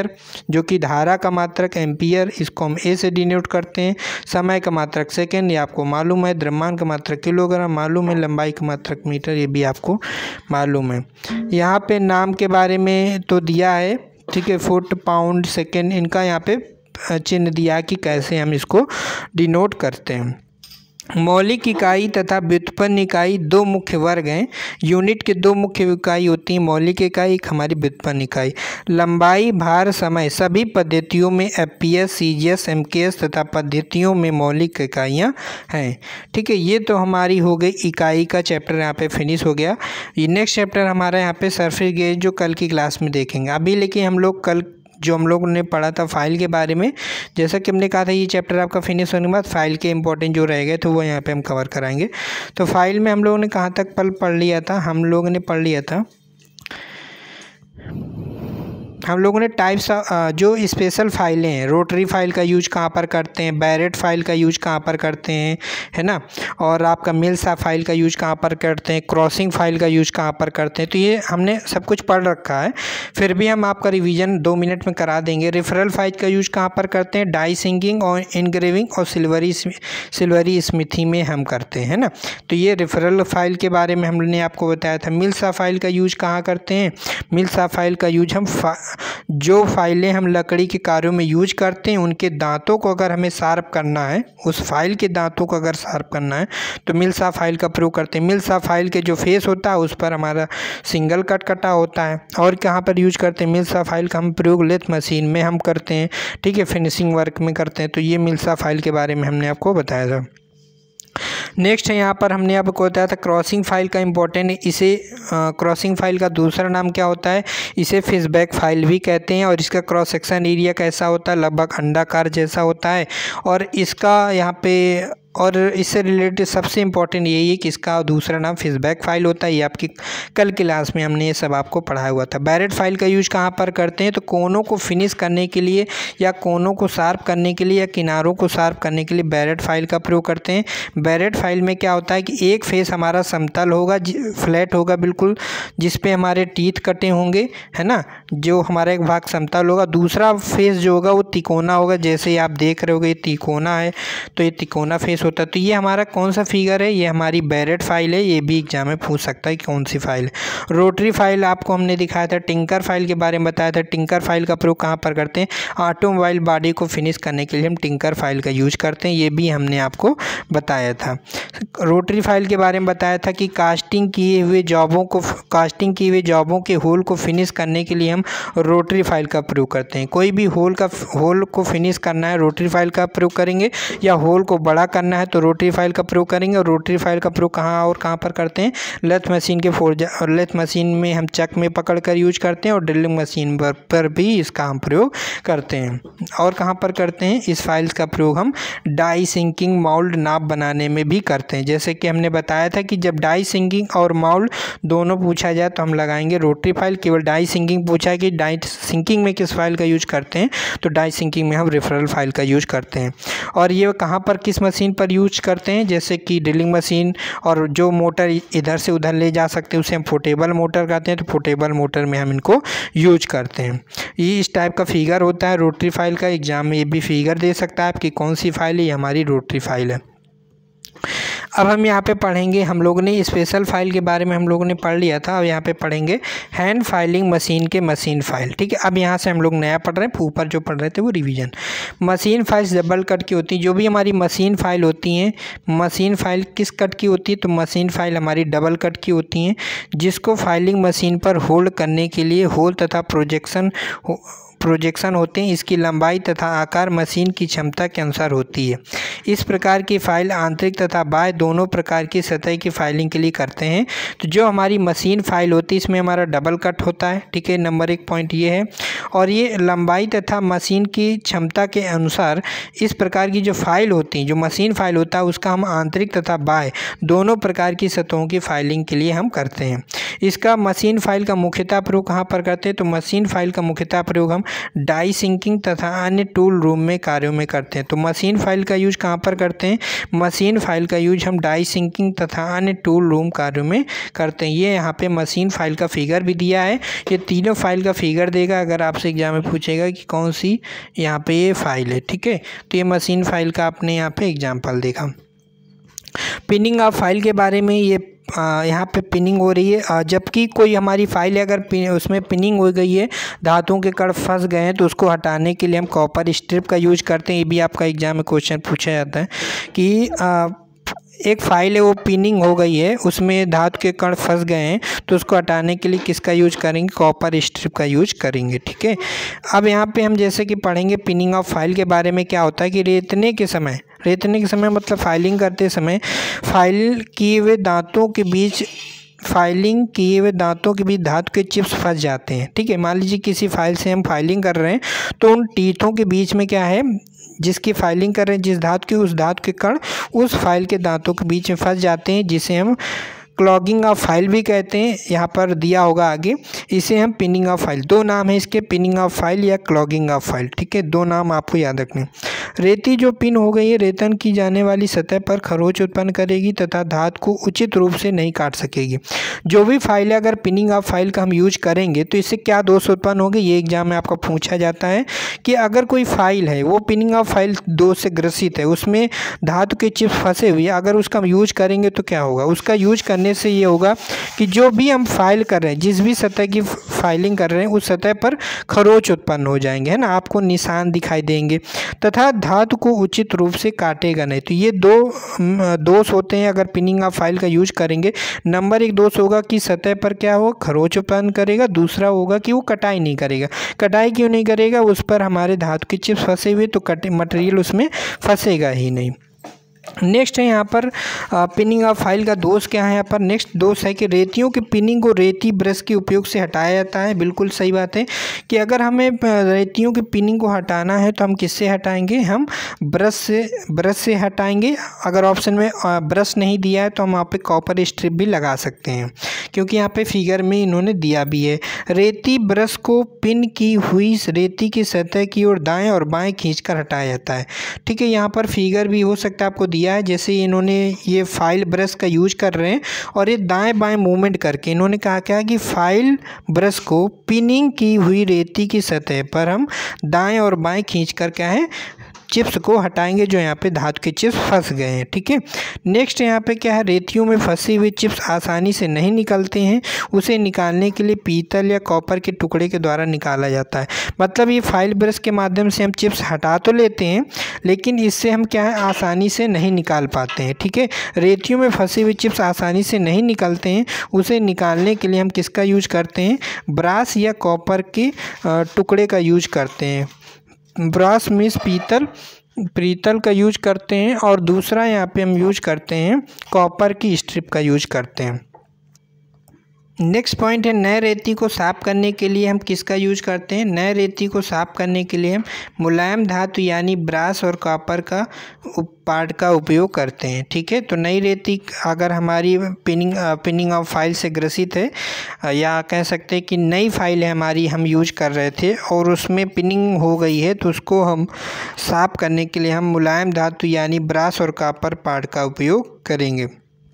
एम्पियर, जो कि धारा का मात्रक एम्पियर, इसको हम ए से डिनोट करते हैं। समय का मात्रक सेकेंड, ये आपको मालूम है। द्रव्यमान का मात्रक किलोग्राम मालूम है। लंबाई का मात्रक मीटर, ये भी आपको मालूम है। यहाँ पे नाम के बारे में तो दिया है, ठीक है, फुट, पाउंड, सेकेंड, इनका यहाँ पे चिन्ह दिया कि कैसे हम इसको डिनोट करते हैं। मौलिक इकाई तथा व्युत्पन्न इकाई दो मुख्य वर्ग हैं। यूनिट के दो मुख्य इकाई होती हैं, मौलिक इकाई, एक हमारी व्युत्पन्न इकाई। लंबाई, भार, समय सभी पद्धतियों में एफपीएस, सीजीएस, एमकेएस तथा पद्धतियों में मौलिक इकाइयाँ हैं। ठीक है, ये तो हमारी हो गई इकाई का चैप्टर, यहाँ पे फिनिश हो गया। ये नेक्स्ट चैप्टर हमारा यहाँ पे सरफेस गेज, जो कल की क्लास में देखेंगे। अभी लेकिन हम लोग कल जो हम लोगों ने पढ़ा था फाइल के बारे में, जैसा कि हमने कहा था ये चैप्टर आपका फिनिश होने के बाद फाइल के इंपॉर्टेंट जो रह गए तो वो यहाँ पे हम कवर कराएंगे। तो फाइल में हम लोगों ने कहाँ तक पल पढ़ लिया था, हम लोगों ने पढ़ लिया था हम लोगों ने टाइप्स जो स्पेशल फाइलें हैं, रोटरी फाइल का यूज कहाँ पर करते हैं, बैरेट फाइल का यूज कहाँ पर करते हैं, है ना, और आपका मिल्सा फाइल का यूज कहाँ पर करते हैं, क्रॉसिंग फाइल का यूज कहाँ पर करते हैं। तो ये हमने सब कुछ पढ़ रखा है, फिर भी हम आपका रिवीजन दो मिनट में करा देंगे। रेफरल फाइल का यूज कहाँ पर करते हैं, डाई सिंकिंग और इनग्रेविंग और सिल्वरी सिल्वरी स्मिथी में हम करते हैं ना। तो ये रेफरल फाइल के बारे में हमने आपको बताया था। मिल्सा फाइल का यूज कहाँ करते हैं, मिल्सा फाइल का यूज हम जो फाइलें हम लकड़ी के कार्यों में यूज करते हैं उनके दांतों को अगर हमें शार्प करना है, उस फाइल के दांतों को अगर शार्प करना है तो मिल्सा फाइल का प्रयोग करते हैं। मिल्सा फाइल के जो फेस होता है उस पर हमारा सिंगल कट कटा होता है। और कहाँ पर यूज करते हैं, मिल्सा फाइल का हम प्रयोग लेथ मशीन में हम करते हैं, ठीक है, फिनिशिंग वर्क में करते हैं। तो ये मिल्सा फाइल के बारे में हमने आपको बताया था। नेक्स्ट है यहाँ पर हमने आपको बताया था क्रॉसिंग फाइल का इम्पोर्टेंट है। इसे क्रॉसिंग फाइल का दूसरा नाम क्या होता है, इसे फिशबैक फाइल भी कहते हैं। और इसका क्रॉस सेक्शन एरिया कैसा होता है, लगभग अंडाकार जैसा होता है। और इसका यहाँ पे और इससे रिलेटेड सबसे इम्पोर्टेंट यही है कि इसका दूसरा नाम फिशबैक फाइल होता है। ये आपकी कल क्लास में हमने ये सब आपको पढ़ाया हुआ था। बैरेट फाइल का यूज कहाँ पर करते हैं, तो कोनों को फिनिश करने के लिए या कोनों को शार्प करने के लिए या किनारों को शार्प करने के लिए बैरेट फाइल का प्रयोग करते हैं। बैरेट फाइल में क्या होता है कि एक फेस हमारा समतल होगा, फ्लैट होगा बिल्कुल, जिस पे हमारे टीथ कटे होंगे, है ना, जो हमारा एक भाग समतल होगा। दूसरा फेस जो होगा वो तिकोना होगा, जैसे आप देख रहे होगे ये तिकोना है, तो ये तिकोना फेस होता है। तो ये हमारा कौन सा फिगर है, ये हमारी बैरेट फाइल है। ये भी एग्जाम में पूछ सकता है कि कौन सी फाइल है। रोटरी फाइल आपको हमने दिखाया था, टिंकर फाइल के बारे में बताया था। टिंकर फाइल का प्रयोग कहाँ पर करते हैं, ऑटोमोबाइल बॉडी को फिनिश करने के लिए हम टिंकर फाइल का यूज करते हैं, ये भी हमने आपको बताया था। रोटरी फाइल के बारे में बताया था कि कास्टिंग किए हुए जॉबों को कास्टिंग किए हुए जॉबों के होल को फिनिश करने के लिए हम रोटरी फाइल का प्रयोग करते हैं। कोई भी होल का होल को फिनिश करना है रोटरी फाइल का प्रयोग करेंगे, या होल को बड़ा करना है तो रोटरी फाइल का प्रयोग करेंगे। और रोटरी फाइल का प्रयोग कहाँ और कहाँ पर करते हैं, लेथ मशीन के फोर्जा और लेथ मशीन में हम चक में पकड़ कर यूज करते हैं, और ड्रिलिंग मशीन पर, पर भी इसका हम प्रयोग करते हैं। और कहाँ पर करते हैं, इस फाइल्स का प्रयोग हम डाई सिंकिंग, माउल्ड, नाप बनाने में भी करते हैं। जैसे कि हमने बताया था कि जब डाई सिंकिंग और माउल्ड दोनों पूछा जाए तो हम लगाएंगे रोटरी फाइल। केवल डाई सिंकिंग पूछा है कि डाई सिंकिंग में किस फाइल का यूज करते हैं, तो डाई सिंकिंग में हम रेफरल फाइल का यूज करते हैं। और ये कहाँ पर किस मशीन पर यूज करते हैं, जैसे कि ड्रिलिंग मशीन, और जो मोटर इधर से उधर ले जा सकते हैं उसे हम पोर्टेबल मोटर कहते हैं, तो पोर्टेबल मोटर में हम इनको यूज करते हैं। ये इस टाइप का फिगर होता है रोटरी फाइल का। एग्जाम में ये भी फिगर दे सकता है कि कौन सी फाइल है, ये हमारी रोटरी फाइल है। अब हम यहाँ पे पढ़ेंगे, हम लोगों ने स्पेशल फाइल के बारे में हम लोगों ने पढ़ लिया था। अब यहाँ पे पढ़ेंगे हैंड फाइलिंग मशीन के मशीन फाइल, ठीक है। अब यहाँ से हम लोग नया पढ़ रहे हैं, ऊपर जो पढ़ रहे थे वो revision. Machine files double cut की होती हैं। जो भी हमारी मशीन फाइल होती हैं, मशीन फाइल किस कट की होती है, तो मशीन फाइल हमारी डबल कट की होती हैं, जिसको फाइलिंग मशीन पर होल्ड करने के लिए होल तथा प्रोजेक्शन प्रोजेक्शन होते हैं। इसकी लंबाई तथा आकार मशीन की क्षमता के अनुसार होती है। इस प्रकार की फाइल आंतरिक तथा बाह्य दोनों प्रकार की सतह की फाइलिंग के लिए करते हैं। तो जो हमारी मशीन फाइल होती है इसमें हमारा डबल कट होता है, ठीक है, नंबर एक पॉइंट ये है। और ये लंबाई तथा मशीन की क्षमता के अनुसार इस प्रकार की जो फाइल होती है, जो मशीन फाइल होता है उसका हम आंतरिक तथा बाह्य दोनों प्रकार की सतहों की फाइलिंग के लिए हम करते हैं। इसका मशीन फाइल का मुख्यतः प्रयोग कहाँ पर करते हैं, तो मशीन फाइल का मुख्यतः प्रयोग हम डाई सिंकिंग तथा अन्य टूल रूम में कार्यों में करते हैं। तो मशीन फाइल का यूज कहाँ पर करते हैं? मशीन फाइल का यूज हम डाई सिंकिंग तथा अन्य टूल रूम कार्यों में करते हैं। ये यहाँ पे मशीन फाइल का फिगर भी दिया है। ये तीनों फाइल का फिगर देगा अगर आपसे एग्जाम में पूछेगा कि कौन सी यहाँ पे ये फाइल है, ठीक है। तो ये मशीन फाइल का आपने यहाँ पे एग्जाम्पल देखा। पिनिंग ऑफ फाइल के बारे में, ये यहाँ पे पिनिंग हो रही है, जबकि कोई हमारी फाइल है अगर उसमें पिनिंग हो गई है, धातुओं के कण फंस गए हैं, तो उसको हटाने के लिए हम कॉपर स्ट्रिप का यूज करते हैं। ये भी आपका एग्जाम में क्वेश्चन पूछा जाता है कि आ, एक फाइल है वो पिनिंग हो गई है, उसमें धातु के कण फंस गए हैं, तो उसको हटाने के लिए किसका यूज करेंगे? कॉपर स्ट्रिप का यूज करेंगे, ठीक है। अब यहाँ पे हम जैसे कि पढ़ेंगे पिनिंग ऑफ फाइल के बारे में। क्या होता है कि रेतने के समय रेतने के समय मतलब फाइलिंग करते समय फाइल किए हुए दांतों के बीच फाइलिंग किए हुए दांतों के बीच धातु के चिप्स फंस जाते हैं, ठीक है। मान लीजिए किसी फाइल से हम फाइलिंग कर रहे हैं, तो उन टीथों के बीच में क्या है, जिसकी फाइलिंग कर रहे हैं जिस धातु की, उस धातु के कण उस फाइल के दांतों के बीच में फंस जाते हैं, जिसे हम क्लॉगिंग ऑफ फाइल भी कहते हैं। यहाँ पर दिया होगा आगे, इसे हम पिनिंग ऑफ फाइल, दो नाम है इसके, पिनिंग ऑफ फाइल या क्लॉगिंग ऑफ फाइल, ठीक है। दो नाम आपको याद रखने। रेती जो पिन हो गई है रेतन की जाने वाली सतह पर खरोंच उत्पन्न करेगी तथा धातु को उचित रूप से नहीं काट सकेगी। जो भी फाइल है अगर पिनिंग ऑफ फाइल का हम यूज करेंगे तो इससे क्या दोष उत्पन्न होंगे, ये एग्जाम में आपका पूछा जाता है कि अगर कोई फाइल है वो पिनिंग ऑफ फाइल दोष से ग्रसित है, उसमें धातु के चिप्स फंसे हुए, अगर उसका हम यूज करेंगे तो क्या होगा? उसका यूज करने से ये होगा कि जो भी हम फाइल कर रहे हैं, जिस भी सतह की फाइलिंग कर रहे हैं, उस सतह पर खरोंच उत्पन्न हो जाएंगे, है ना, आपको निशान दिखाई देंगे, तथा धातु को उचित रूप से काटेगा नहीं। तो ये दो दोष होते हैं अगर पिनिंग ऑफ फाइल का यूज करेंगे। नंबर एक दोष होगा कि सतह पर क्या हो, खरोंच उत्पन्न करेगा। दूसरा होगा कि वो कटाई नहीं करेगा। कटाई क्यों नहीं करेगा? उस पर हमारे धातु के चिप्स फंसे हुए, तो कटे मटेरियल उसमें फंसेगा ही नहीं। नेक्स्ट है यहाँ पर पिनिंग ऑफ फाइल का दोष क्या है। यहाँ पर नेक्स्ट दोष है कि रेतियों की पिनिंग को रेती ब्रश के उपयोग से हटाया जाता है। बिल्कुल सही बात है कि अगर हमें रेतियों की पिनिंग को हटाना है तो हम किससे हटाएंगे? हम ब्रश से ब्रश से हटाएंगे। अगर ऑप्शन में ब्रश नहीं दिया है तो हम वहाँ पे कॉपर स्ट्रिप भी लगा सकते हैं, क्योंकि यहाँ पे फिगर में इन्होंने दिया भी है। रेती ब्रश को पिन की हुई रेती की सतह की ओर दाएँ और बाएँ खींचकर हटाया जाता है, ठीक है। यहाँ पर फिगर भी हो सकता है आपको दिया है, जैसे इन्होंने ये फाइल ब्रश का यूज कर रहे हैं और ये दाएं बाएं मूवमेंट करके इन्होंने कहा क्या कि फाइल ब्रश को पिनिंग की हुई रेती की सतह पर हम दाएं और बाएं खींचकर क्या है चिप्स को हटाएंगे, जो यहाँ पे धातु के चिप्स फंस गए हैं, ठीक है। नेक्स्ट यहाँ पे क्या है, रेतियों में फंसी हुई चिप्स आसानी से नहीं निकलते हैं, उसे निकालने के लिए पीतल या कॉपर के टुकड़े के द्वारा निकाला जाता है। मतलब ये फाइल ब्रश के माध्यम से हम चिप्स हटा तो लेते हैं, लेकिन इससे हम क्या है आसानी से नहीं निकाल पाते हैं, ठीक है। रेतियों में फंसी हुई चिप्स आसानी से नहीं निकलते हैं, उसे निकालने के लिए हम किसका यूज करते हैं? ब्रास या कॉपर के टुकड़े का यूज करते हैं। ब्रास मीन्स पीतल पीतल का यूज करते हैं, और दूसरा यहाँ पे हम यूज करते हैं कॉपर की स्ट्रिप का यूज करते हैं। नेक्स्ट पॉइंट है नए रेती को साफ करने के लिए हम किसका यूज करते हैं? नए रेती को साफ करने के लिए हम मुलायम धातु यानी ब्रास और कॉपर का पार्ट का उपयोग करते हैं, ठीक है। तो नई रेती अगर हमारी पिनिंग पिनिंग ऑफ फाइल से ग्रसित है, या कह सकते हैं कि नई फाइल है हमारी, हम यूज कर रहे थे और उसमें पिनिंग हो गई है, तो उसको हम साफ करने के लिए हम मुलायम धातु यानी ब्रास और कॉपर पार्ट का उपयोग करेंगे।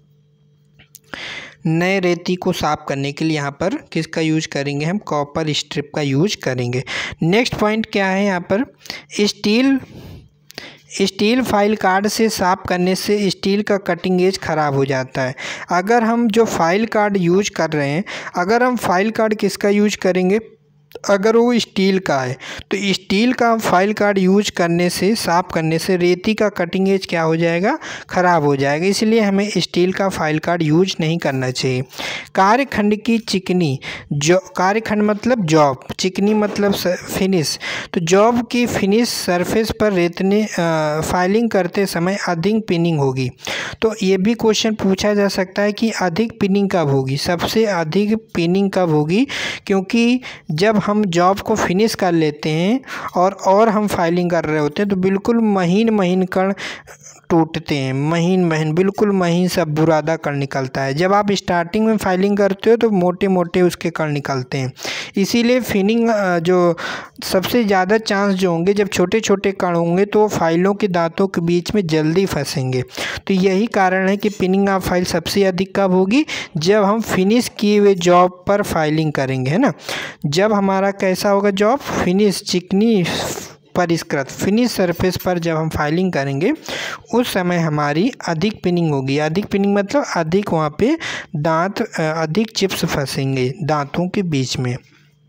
नए रेती को साफ करने के लिए यहाँ पर किसका यूज करेंगे? हम कॉपर स्ट्रिप का यूज करेंगे। नेक्स्ट पॉइंट क्या है यहाँ पर, स्टील स्टील फाइल कार्ड से साफ करने से स्टील का कटिंग एज ख़राब हो जाता है। अगर हम जो फाइल कार्ड यूज कर रहे हैं, अगर हम फाइल कार्ड किसका यूज करेंगे? अगर वो स्टील का है तो स्टील का फाइल कार्ड यूज करने से साफ करने से रेती का कटिंग एज क्या हो जाएगा? ख़राब हो जाएगा। इसलिए हमें स्टील का फाइल कार्ड यूज नहीं करना चाहिए। कार्यखंड की चिकनी जो कार्यखंड मतलब जॉब, चिकनी मतलब फिनिश, तो जॉब की फिनिश सरफेस पर रेतने फाइलिंग करते समय अधिक पिनिंग होगी। तो ये भी क्वेश्चन पूछा जा सकता है कि अधिक पिनिंग कब होगी? सबसे अधिक पिनिंग कब होगी? क्योंकि जब हम जॉब को फिनिश कर लेते हैं और और हम फाइलिंग कर रहे होते हैं तो बिल्कुल महीन महीन कण टूटते हैं, महीन महीन बिल्कुल महीन सा बुरादा कण निकलता है। जब आप स्टार्टिंग में फाइलिंग करते हो तो मोटे मोटे उसके कण निकलते हैं, इसीलिए फिनिंग जो सबसे ज़्यादा चांस जो होंगे जब छोटे छोटे कण होंगे तो फाइलों के दांतों के बीच में जल्दी फंसेंगे। तो यही कारण है कि पिनिंग ऑफ फाइल सबसे अधिक कब होगी, जब हम फिनिश किए हुए जॉब पर फाइलिंग करेंगे, है ना। जब हमारा कैसा होगा जॉब, फिनिश चिकनी परिष्कृत फिनिश सरफेस पर जब हम फाइलिंग करेंगे उस समय हमारी अधिक पिनिंग होगी। अधिक पिनिंग मतलब अधिक वहाँ पे दांत अधिक चिप्स फंसेंगे दांतों के बीच में,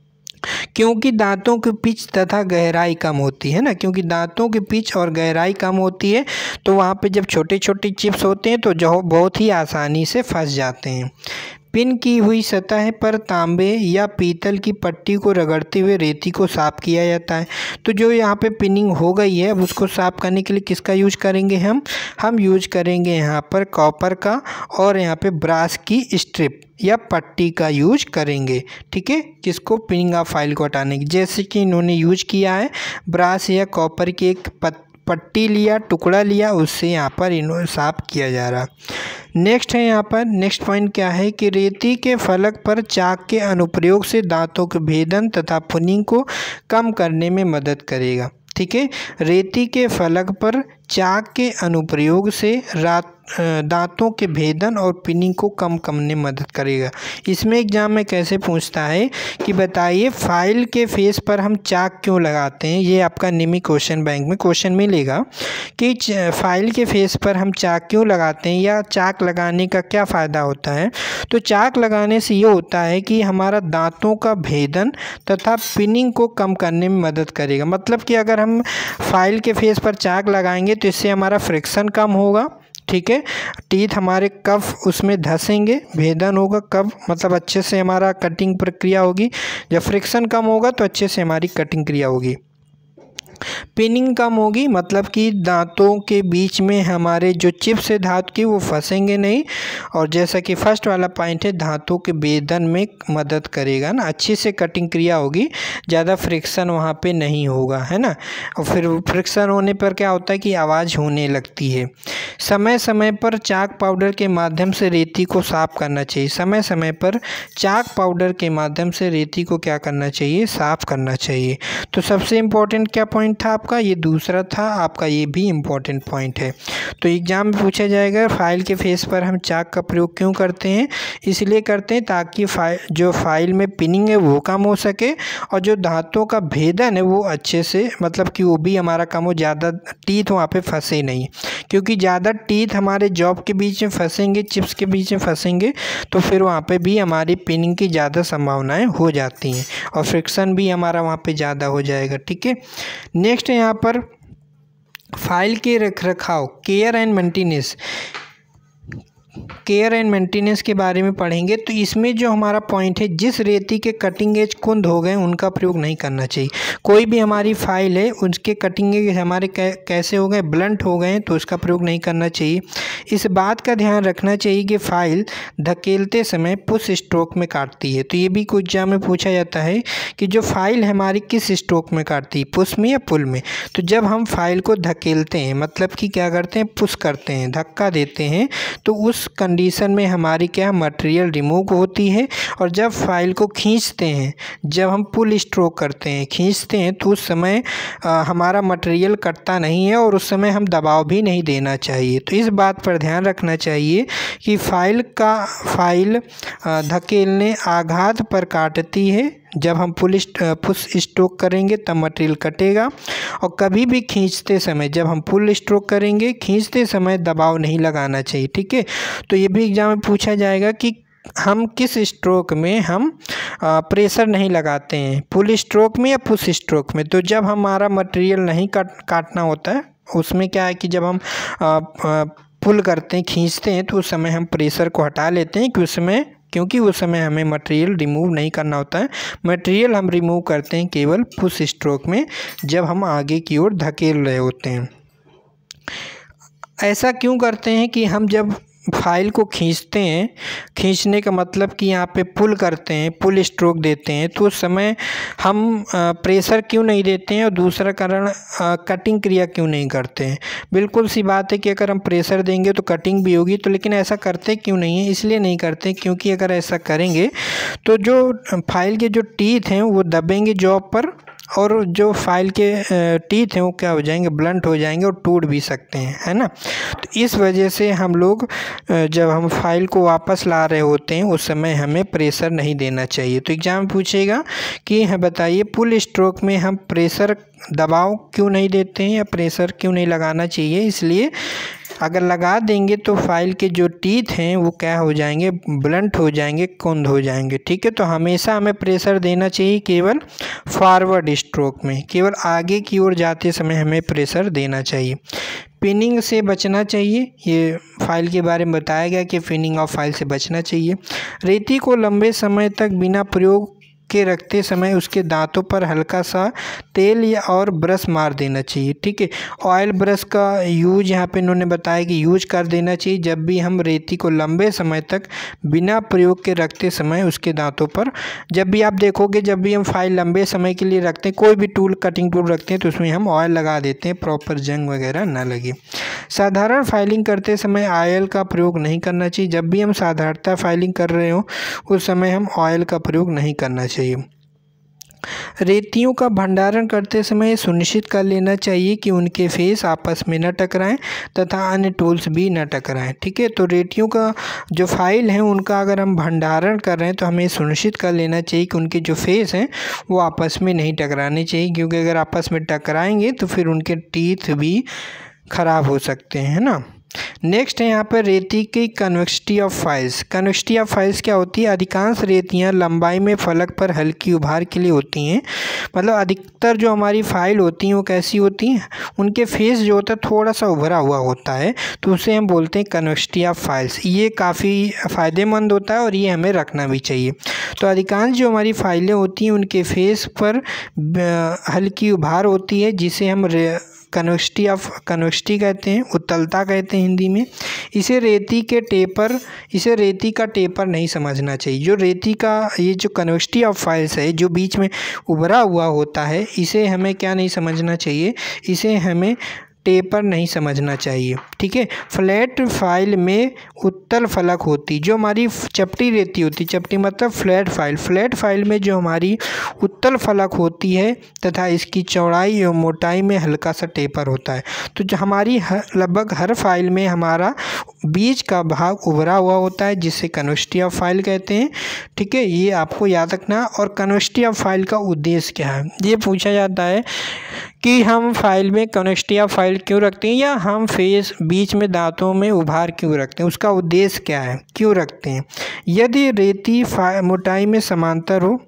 क्योंकि दांतों की पिच तथा गहराई कम होती है ना। क्योंकि दांतों की पिच और गहराई कम होती है तो वहाँ पे जब छोटे छोटे चिप्स होते हैं तो जो बहुत ही आसानी से फंस जाते हैं। पिन की हुई सतह पर तांबे या पीतल की पट्टी को रगड़ते हुए रेती को साफ किया जाता है। तो जो यहाँ पे पिनिंग हो गई है अब उसको साफ करने के लिए किसका यूज करेंगे हम हम यूज करेंगे यहाँ पर कॉपर का और यहाँ पे ब्रास की स्ट्रिप या पट्टी का यूज करेंगे, ठीक है, किसको, पिनिंग ऑफ फाइल को हटाने की। जैसे कि इन्होंने यूज किया है ब्रास या कॉपर की एक पट्टी लिया, टुकड़ा लिया, उससे यहाँ पर इन्होंने साफ किया जा रहा। नेक्स्ट है यहाँ पर नेक्स्ट पॉइंट क्या है कि रेती के फलक पर चाक के अनुप्रयोग से दांतों के भेदन तथा पिनिंग को कम करने में मदद करेगा, ठीक है। रेती के फलक पर चाक के अनुप्रयोग से रात दांतों के भेदन और पिनिंग को कम करने में मदद करेगा। इसमें एग्जाम में कैसे पूछता है कि बताइए फाइल के फेस पर हम चाक क्यों लगाते हैं। ये आपका निमी क्वेश्चन बैंक में क्वेश्चन मिलेगा कि फाइल के फेस पर हम चाक क्यों लगाते हैं या चाक लगाने का क्या फ़ायदा होता है। तो चाक लगाने से ये होता है कि हमारा दांतों का भेदन तथा पिनिंग को कम करने में मदद करेगा। मतलब कि अगर हम फाइल के फेस पर चाक लगाएंगे तो इससे हमारा फ्रिक्शन कम होगा, ठीक है। टीथ हमारे कब उसमें धंसेंगे, भेदन होगा कब, मतलब अच्छे से हमारा कटिंग प्रक्रिया होगी। जब फ्रिक्शन कम होगा तो अच्छे से हमारी कटिंग क्रिया होगी। पिनिंग कम होगी मतलब कि दांतों के बीच में हमारे जो चिप्स है धातु की वो फंसेंगे नहीं। और जैसा कि फर्स्ट वाला पॉइंट है दांतों के भेदन में मदद करेगा ना, अच्छी से कटिंग क्रिया होगी, ज़्यादा फ्रिक्शन वहाँ पे नहीं होगा, है ना। और फिर फ्रिक्शन होने पर क्या होता है कि आवाज़ होने लगती है। समय समय पर चाक पाउडर के माध्यम से रेती को साफ़ करना चाहिए। समय समय पर चाक पाउडर के माध्यम से रेती को क्या करना चाहिए, साफ़ करना चाहिए। तो सबसे इम्पोर्टेंट क्या पॉइंट था आपका, ये दूसरा था आपका, ये भी इम्पोर्टेंट पॉइंट है। तो एग्जाम में पूछा जाएगा फाइल के फेस पर हम चाक का प्रयोग क्यों करते हैं। इसलिए करते हैं ताकि फाइल जो फाइल में पिनिंग है वो कम हो सके और जो धातुओं का भेदन है वो अच्छे से, मतलब कि वो भी हमारा कम हो, ज़्यादा टीथ वहाँ पे फंसे नहीं। क्योंकि ज़्यादा टीथ हमारे जॉब के बीच में फंसेंगे, चिप्स के बीच में फंसेंगे तो फिर वहाँ पे भी हमारी पिनिंग की ज़्यादा संभावनाएं हो जाती हैं और फ्रिक्शन भी हमारा वहाँ पे ज़्यादा हो जाएगा, ठीक है। नेक्स्ट है यहाँ पर फाइल के रख रखाव, care and maintenance care and maintenance के बारे में पढ़ेंगे। तो इसमें जो हमारा पॉइंट है, जिस रेती के कटिंग एज कुंद हो गए उनका प्रयोग नहीं करना चाहिए। कोई भी हमारी फाइल है उसके कटिंग एज हमारे कैसे हो गए, ब्लंट हो गए, तो उसका प्रयोग नहीं करना चाहिए। इस बात का ध्यान रखना चाहिए कि फाइल धकेलते समय पुश स्ट्रोक में काटती है। तो ये भी कुछ एग्जाम में पूछा जाता है कि जो फाइल हमारी किस स्ट्रोक में काटती है, पुश में या पुल में। तो जब हम फाइल को धकेलते हैं मतलब कि क्या करते हैं, पुश करते हैं, धक्का देते हैं, तो उस कंडीशन में हमारी क्या मटेरियल रिमूव होती है। और जब फाइल को खींचते हैं, जब हम पुल स्ट्रोक करते हैं, खींचते हैं, तो उस समय आ, हमारा मटेरियल कटता नहीं है और उस समय हम दबाव भी नहीं देना चाहिए। तो इस बात पर ध्यान रखना चाहिए कि फाइल का फाइल धकेलने आघात पर काटती है। जब हम पुल पुश स्ट्रोक करेंगे तब मटेरियल कटेगा। और कभी भी खींचते समय, जब हम पुल स्ट्रोक करेंगे, खींचते समय दबाव नहीं लगाना चाहिए, ठीक है। तो ये भी एग्जाम में पूछा जाएगा कि हम किस स्ट्रोक में हम आ, प्रेशर नहीं लगाते हैं, पुल स्ट्रोक में या पुश स्ट्रोक में। तो जब हमारा मटेरियल नहीं काट काटना होता है उसमें क्या है कि जब हम आ, आ, पुल करते हैं, खींचते हैं, तो उस समय हम प्रेशर को हटा लेते हैं कि उसमें क्योंकि उस समय हमें मटेरियल रिमूव नहीं करना होता है। मटेरियल हम रिमूव करते हैं केवल पुश स्ट्रोक में, जब हम आगे की ओर धकेल रहे होते हैं। ऐसा क्यों करते हैं कि हम जब फाइल को खींचते हैं, खींचने का मतलब कि यहाँ पे पुल करते हैं, पुल स्ट्रोक देते हैं, तो उस समय हम प्रेशर क्यों नहीं देते हैं और दूसरा कारण कटिंग क्रिया क्यों नहीं करते हैं। बिल्कुल सी बात है कि अगर हम प्रेशर देंगे तो कटिंग भी होगी, तो लेकिन ऐसा करते क्यों नहीं है, इसलिए नहीं करते क्योंकि अगर ऐसा करेंगे तो जो फाइल के जो टीथ हैं वो दबेंगे जॉब पर, और जो फाइल के टीथ हैं वो क्या हो जाएंगे, ब्लंट हो जाएंगे और टूट भी सकते हैं, है ना। तो इस वजह से हम लोग जब हम फाइल को वापस ला रहे होते हैं उस समय हमें प्रेशर नहीं देना चाहिए। तो एग्जाम पूछेगा कि हाँ बताइए पुल स्ट्रोक में हम प्रेशर दबाव क्यों नहीं देते हैं या प्रेशर क्यों नहीं लगाना चाहिए। इसलिए अगर लगा देंगे तो फाइल के जो टीथ हैं वो क्या हो जाएंगे, ब्लंट हो जाएंगे, कुंद हो जाएंगे, ठीक है। तो हमेशा हमें प्रेशर देना चाहिए केवल फॉरवर्ड स्ट्रोक में, केवल आगे की ओर जाते समय हमें प्रेशर देना चाहिए। पिनिंग से बचना चाहिए, ये फाइल के बारे में बताया गया कि पिनिंग ऑफ फाइल से बचना चाहिए। रेती को लंबे समय तक बिना प्रयोग के रखते समय उसके दांतों पर हल्का सा तेल या और ब्रश मार देना चाहिए, ठीक है। ऑयल ब्रश का यूज यहाँ पे इन्होंने बताया कि यूज कर देना चाहिए जब भी हम रेती को लंबे समय तक बिना प्रयोग के रखते समय उसके दांतों पर। जब भी आप देखोगे जब भी हम फाइल लंबे समय के लिए रखते हैं, कोई भी टूल कटिंग टूल रखते हैं तो उसमें हम ऑयल लगा देते हैं, प्रॉपर जंग वगैरह ना लगे। साधारण फाइलिंग करते समय ऑयल का प्रयोग नहीं करना चाहिए। जब भी हम साधारणतः फाइलिंग कर रहे हो उस समय हम ऑयल का प्रयोग नहीं करना चाहिए। रेतियों का भंडारण करते समय सुनिश्चित कर लेना चाहिए कि उनके फेस आपस में न टकराएं तथा अन्य टूल्स भी न टकराएं, ठीक है। तो रेतियों का जो फाइल है उनका अगर हम भंडारण कर रहे हैं तो हमें सुनिश्चित कर लेना चाहिए कि उनके जो फेस हैं वो आपस में नहीं टकराने चाहिए, क्योंकि अगर आपस में टकराएंगे तो फिर उनके टीथ भी खराब हो सकते हैं, है ना। नेक्स्ट है यहाँ पर रेती की convexity of files. Convexity of files क्या होती है, अधिकांश रेतियाँ लंबाई में फलक पर हल्की उभार के लिए होती हैं। मतलब अधिकतर जो हमारी फाइल होती हैं वो कैसी होती हैं, उनके फेस जो होता है थोड़ा सा उभरा हुआ होता है, तो उसे हम बोलते हैं कन्वेक्सिटी ऑफ फाइल्स। ये काफ़ी फ़ायदेमंद होता है और ये हमें रखना भी चाहिए। तो अधिकांश जो हमारी फाइलें होती हैं उनके फेस पर हल्की उभार होती है, जिसे हम कन्वेक्सिटी ऑफ कन्वेक्सिटी कहते हैं, उत्तलता कहते हैं हिंदी में। इसे रेती के टेपर इसे रेती का टेपर नहीं समझना चाहिए। जो रेती का ये जो कन्वेक्सिटी ऑफ फाइल्स है जो बीच में उभरा हुआ होता है, इसे हमें क्या नहीं समझना चाहिए, इसे हमें टेपर नहीं समझना चाहिए, ठीक है। फ्लैट फाइल में उत्तल फलक होती, जो हमारी चपटी रेती होती, चपटी मतलब फ्लैट फाइल, फ्लैट फाइल में जो हमारी उत्तल फलक होती है तथा इसकी चौड़ाई और मोटाई में हल्का सा टेपर होता है। तो जो हमारी लगभग हर फाइल में हमारा बीच का भाग उभरा हुआ होता है, जिसे कन्वेक्सिटी ऑफ फाइल कहते हैं, ठीक है। ये आपको याद रखना। और कन्वेक्सिटी ऑफ फाइल का उद्देश्य क्या है, ये पूछा जाता है कि हम फाइल में कन्वेक्सिटी ऑफ फाइल क्यों रखते हैं, या हम फेस बीच में दांतों में उभार क्यों रखते हैं, उसका उद्देश्य क्या है, क्यों रखते हैं। यदि रेती मोटाई में समांतर हो,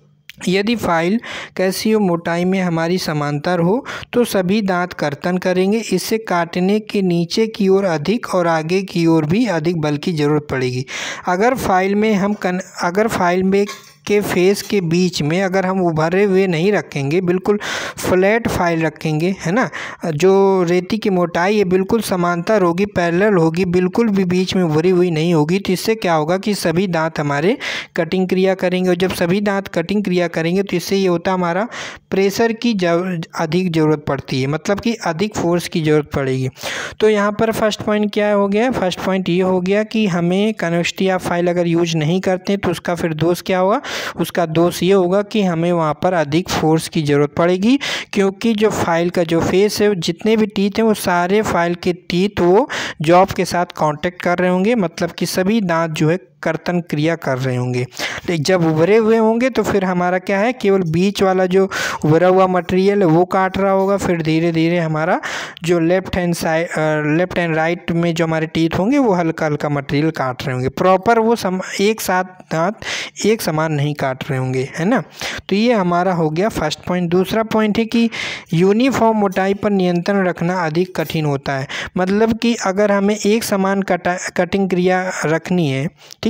यदि फाइल कैसी हो, मोटाई में हमारी समांतर हो, तो सभी दांत कर्तन करेंगे। इससे काटने के नीचे की ओर अधिक और आगे की ओर भी अधिक बल की ज़रूरत पड़ेगी। अगर फाइल में हम कन अगर फाइल में के फेस के बीच में अगर हम उभरे हुए नहीं रखेंगे, बिल्कुल फ्लैट फाइल रखेंगे, है ना, जो रेती की मोटाई है बिल्कुल समांतर होगी, पैरेलल होगी, बिल्कुल भी बीच में उभरी हुई नहीं होगी, तो इससे क्या होगा कि सभी दांत हमारे कटिंग क्रिया करेंगे। और जब सभी दांत कटिंग क्रिया करेंगे तो इससे ये होता है हमारा प्रेशर की अधिक ज़रूरत पड़ती है, मतलब कि अधिक फोर्स की ज़रूरत पड़ेगी। तो यहाँ पर फर्स्ट पॉइंट क्या हो गया, फर्स्ट पॉइंट ये हो गया कि हमें कन्वेक्सिटी ऑफ फाइल अगर यूज नहीं करते तो उसका फिर दोष क्या होगा, उसका दोष ये होगा कि हमें वहाँ पर अधिक फोर्स की ज़रूरत पड़ेगी, क्योंकि जो फाइल का जो फेस है, जितने भी टीथ हैं वो सारे फाइल के टीथ वो जॉब के साथ कांटेक्ट कर रहे होंगे, मतलब कि सभी दांत जो है कर्तन क्रिया कर रहे होंगे। लेकिन जब उभरे हुए होंगे तो फिर हमारा क्या है, केवल बीच वाला जो उभरा हुआ मटेरियल है वो काट रहा होगा, फिर धीरे धीरे हमारा जो left hand side left hand right में जो हमारे टीथ होंगे वो हल्का हल्का मटेरियल काट रहे होंगे, प्रॉपर वो सम एक साथ दांत एक समान नहीं काट रहे होंगे, है ना। तो ये हमारा हो गया फर्स्ट पॉइंट। दूसरा पॉइंट है कि यूनिफॉर्म मोटाई पर नियंत्रण रखना अधिक कठिन होता है। मतलब कि अगर हमें एक समान कटा कटिंग क्रिया रखनी है, ठीक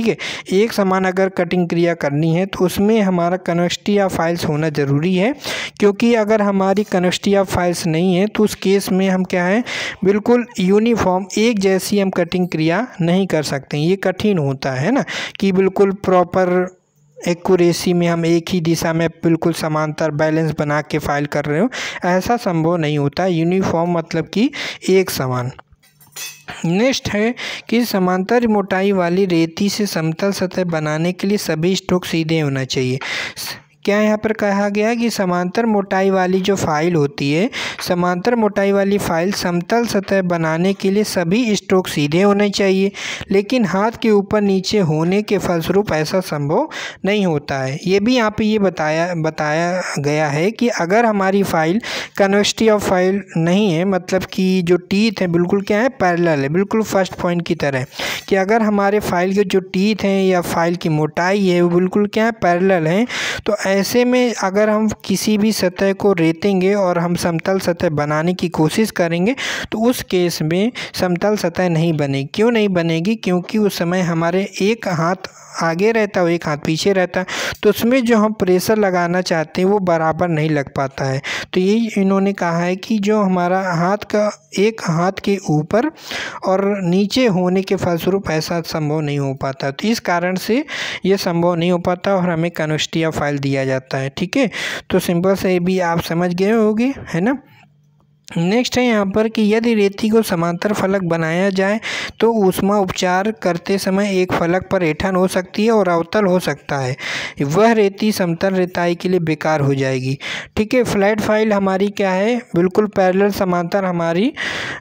ठीक है। एक समान अगर कटिंग क्रिया करनी है तो उसमें हमारा कन्वेक्सिटी ऑफ फाइल्स होना ज़रूरी है, क्योंकि अगर हमारी कन्वेक्सिटी ऑफ फाइल्स नहीं है तो उस केस में हम क्या है बिल्कुल यूनिफॉर्म एक जैसी हम कटिंग क्रिया नहीं कर सकते। ये कठिन होता है ना कि बिल्कुल प्रॉपर एक्यूरेसी में हम एक ही दिशा में बिल्कुल समांतर बैलेंस बना के फाइल कर रहे हो, ऐसा संभव नहीं होता। यूनिफॉर्म मतलब कि एक समान। नेक्स्ट है कि समांतर मोटाई वाली रेती से समतल सतह बनाने के लिए सभी स्ट्रोक सीधे होना चाहिए। क्या यहाँ पर कहा गया है कि समांतर मोटाई वाली जो फाइल होती है, समांतर मोटाई वाली फाइल समतल सतह बनाने के लिए सभी स्ट्रोक सीधे होने चाहिए, लेकिन हाथ के ऊपर नीचे होने के फलस्वरूप ऐसा संभव नहीं होता है। ये भी यहाँ पे ये बताया बताया गया है कि अगर हमारी फाइल कन्वेक्सिटी ऑफ फाइल नहीं है, मतलब कि जो टीथ है बिल्कुल क्या है पैरेलल है, बिल्कुल फर्स्ट पॉइंट की तरह, कि अगर हमारे फाइल के जो टीथ हैं या फाइल की मोटाई है वो बिल्कुल क्या है पैरेलल हैं, तो ऐसे में अगर हम किसी भी सतह को रेतेंगे और हम समतल सतह बनाने की कोशिश करेंगे तो उस केस में समतल सतह नहीं बनेगी। क्यों नहीं बनेगी? क्योंकि उस समय हमारे एक हाथ आगे रहता है, एक हाथ पीछे रहता है, तो उसमें जो हम प्रेशर लगाना चाहते हैं वो बराबर नहीं लग पाता है। तो ये इन्होंने कहा है कि जो हमारा हाथ का एक हाथ के ऊपर और नीचे होने के फलस्वरूप ऐसा संभव नहीं हो पाता। तो इस कारण से ये संभव नहीं हो पाता और हमें कन्वेक्सिटी ऑफ फाइल दिया जाता है। ठीक है, तो सिंपल से भी आप समझ गए होंगे, है ना। नेक्स्ट है यहाँ पर कि यदि रेती को समांतर फलक बनाया जाए तो ऊष्मा उपचार करते समय एक फलक पर ऐंठन हो सकती है और अवतल हो सकता है। वह रेती समतल रेताई के लिए बेकार हो जाएगी। ठीक है, फ्लैट फाइल हमारी क्या है बिल्कुल पैरेलल समांतर हमारी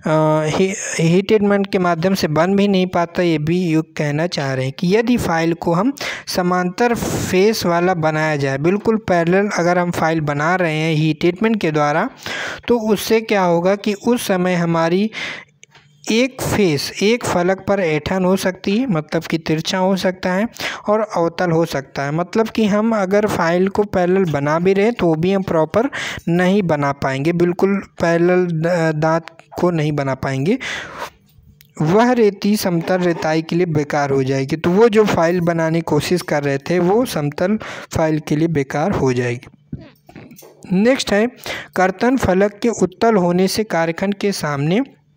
हीट ट्रीटमेंट के माध्यम से बन भी नहीं पाता। ये भी युग कहना चाह रहे हैं कि यदि फाइल को हम समांतर फेस वाला बनाया जाए, बिल्कुल पैरेलल अगर हम फाइल बना रहे हैं हीट ट्रीटमेंट के द्वारा, तो उससे क्या होगा कि उस समय हमारी एक फेस एक फलक पर ऐंठन हो सकती है, मतलब कि तिरछा हो सकता है और अवतल हो सकता है। मतलब कि हम अगर फाइल को पैरेलल बना भी रहे तो वो भी हम प्रॉपर नहीं बना पाएंगे, बिल्कुल पैरेलल दांत को नहीं बना पाएंगे। वह रेती समतल रेताई के लिए बेकार हो जाएगी। तो वो जो फाइल बनाने की कोशिश कर रहे थे वो समतल फाइल के लिए बेकार हो जाएगी। नेक्स्ट है कर्तन फलक के उत्तल होने से कारेखंड के सामने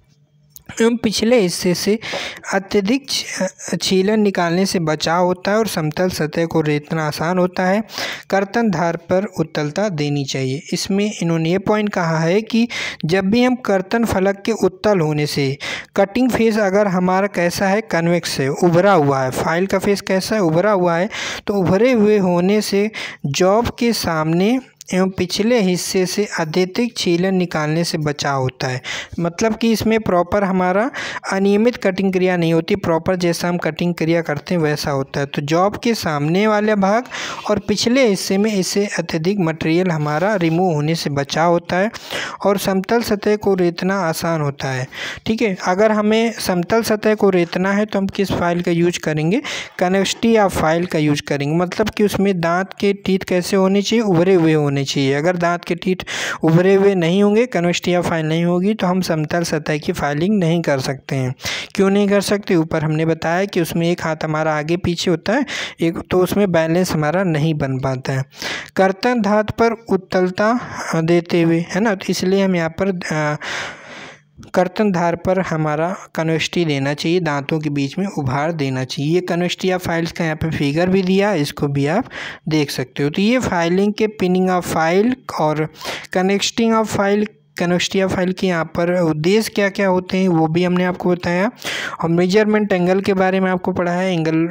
एवं पिछले हिस्से से अत्यधिक छीलन निकालने से बचाव होता है और समतल सतह को रेतना आसान होता है। कर्तन धार पर उत्तलता देनी चाहिए। इसमें इन्होंने ये पॉइंट कहा है कि जब भी हम कर्तन फलक के उत्तल होने से, कटिंग फेस अगर हमारा कैसा है कन्वेक्स है, उभरा हुआ है, फाइल का फेस कैसा है उभरा हुआ है, तो उभरे हुए होने से जॉब के सामने एवं पिछले हिस्से से अत्यधिक छीलन निकालने से बचाव होता है। मतलब कि इसमें प्रॉपर हमारा अनियमित कटिंग क्रिया नहीं होती, प्रॉपर जैसा हम कटिंग क्रिया करते हैं वैसा होता है। तो जॉब के सामने वाले भाग और पिछले हिस्से में इससे अत्यधिक मटेरियल हमारा रिमूव होने से बचाव होता है और समतल सतह को रेतना आसान होता है। ठीक है, अगर हमें समतल सतह को रेतना है तो हम किस फाइल का यूज करेंगे? कन्वेक्सिटी ऑफ फाइल का यूज करेंगे। मतलब कि उसमें दांत के टीथ कैसे होने चाहिए? उभरे हुए होने चाहिए। अगर दांत के टीथ उभरे हुए नहीं होंगे, कन्वेक्सिटी ऑफ फाइल नहीं होगी, तो हम समतल सतह की फाइलिंग नहीं कर सकते हैं। क्यों नहीं कर सकते? ऊपर हमने बताया कि उसमें एक हाथ हमारा आगे पीछे होता है, एक तो उसमें बैलेंस हमारा नहीं बन पाता है। कर्तन धात पर उत्तलता देते हुए, है ना, तो इसलिए हम यहाँ पर आ, कर्तन धार पर हमारा कन्वेक्सिटी देना चाहिए, दांतों के बीच में उभार देना चाहिए। ये कन्वेक्सिटी ऑफ फाइल्स का यहाँ पे फिगर भी दिया, इसको भी आप देख सकते हो। तो ये फाइलिंग के पिनिंग ऑफ फाइल और connecting of file, convexity of file के यहाँ पर उद्देश्य क्या क्या होते हैं वो भी हमने आपको बताया। और मेजरमेंट एंगल के बारे में आपको पढ़ा है, एंगल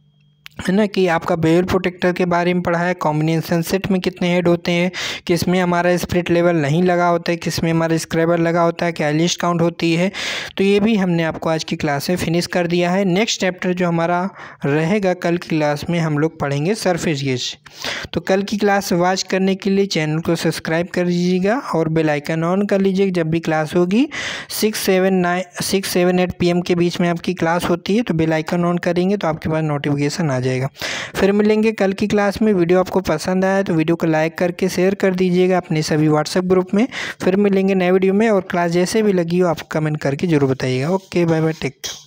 है ना, कि आपका बेवल प्रोटेक्टर के बारे में पढ़ा है, कॉम्बिनेशन सेट में कितने हेड होते हैं, किस में हमारा स्प्लिट लेवल नहीं लगा होता है, किस में हमारा स्क्रैबर लगा होता है, क्या लिस्ट काउंट होती है। तो ये भी हमने आपको आज की क्लास में फिनिश कर दिया है। नेक्स्ट चैप्टर जो हमारा रहेगा कल की क्लास में हम लोग पढ़ेंगे सरफेस गेज। तो कल की क्लास वॉच करने के लिए चैनल को सब्सक्राइब कर लीजिएगा और बेल आइकन ऑन कर लीजिएगा। जब भी क्लास होगी six seven nine six seven eight P M के बीच में आपकी क्लास होती है, तो बेल आइकन ऑन करेंगे तो आपके पास नोटिफिकेशन आ जाएगा। फिर मिलेंगे कल की क्लास में। वीडियो आपको पसंद आया तो वीडियो को लाइक करके शेयर कर दीजिएगा अपने सभी व्हाट्सएप ग्रुप में। फिर मिलेंगे नए वीडियो में, और क्लास जैसे भी लगी हो आप कमेंट करके जरूर बताइएगा। Okay, bye bye, take care.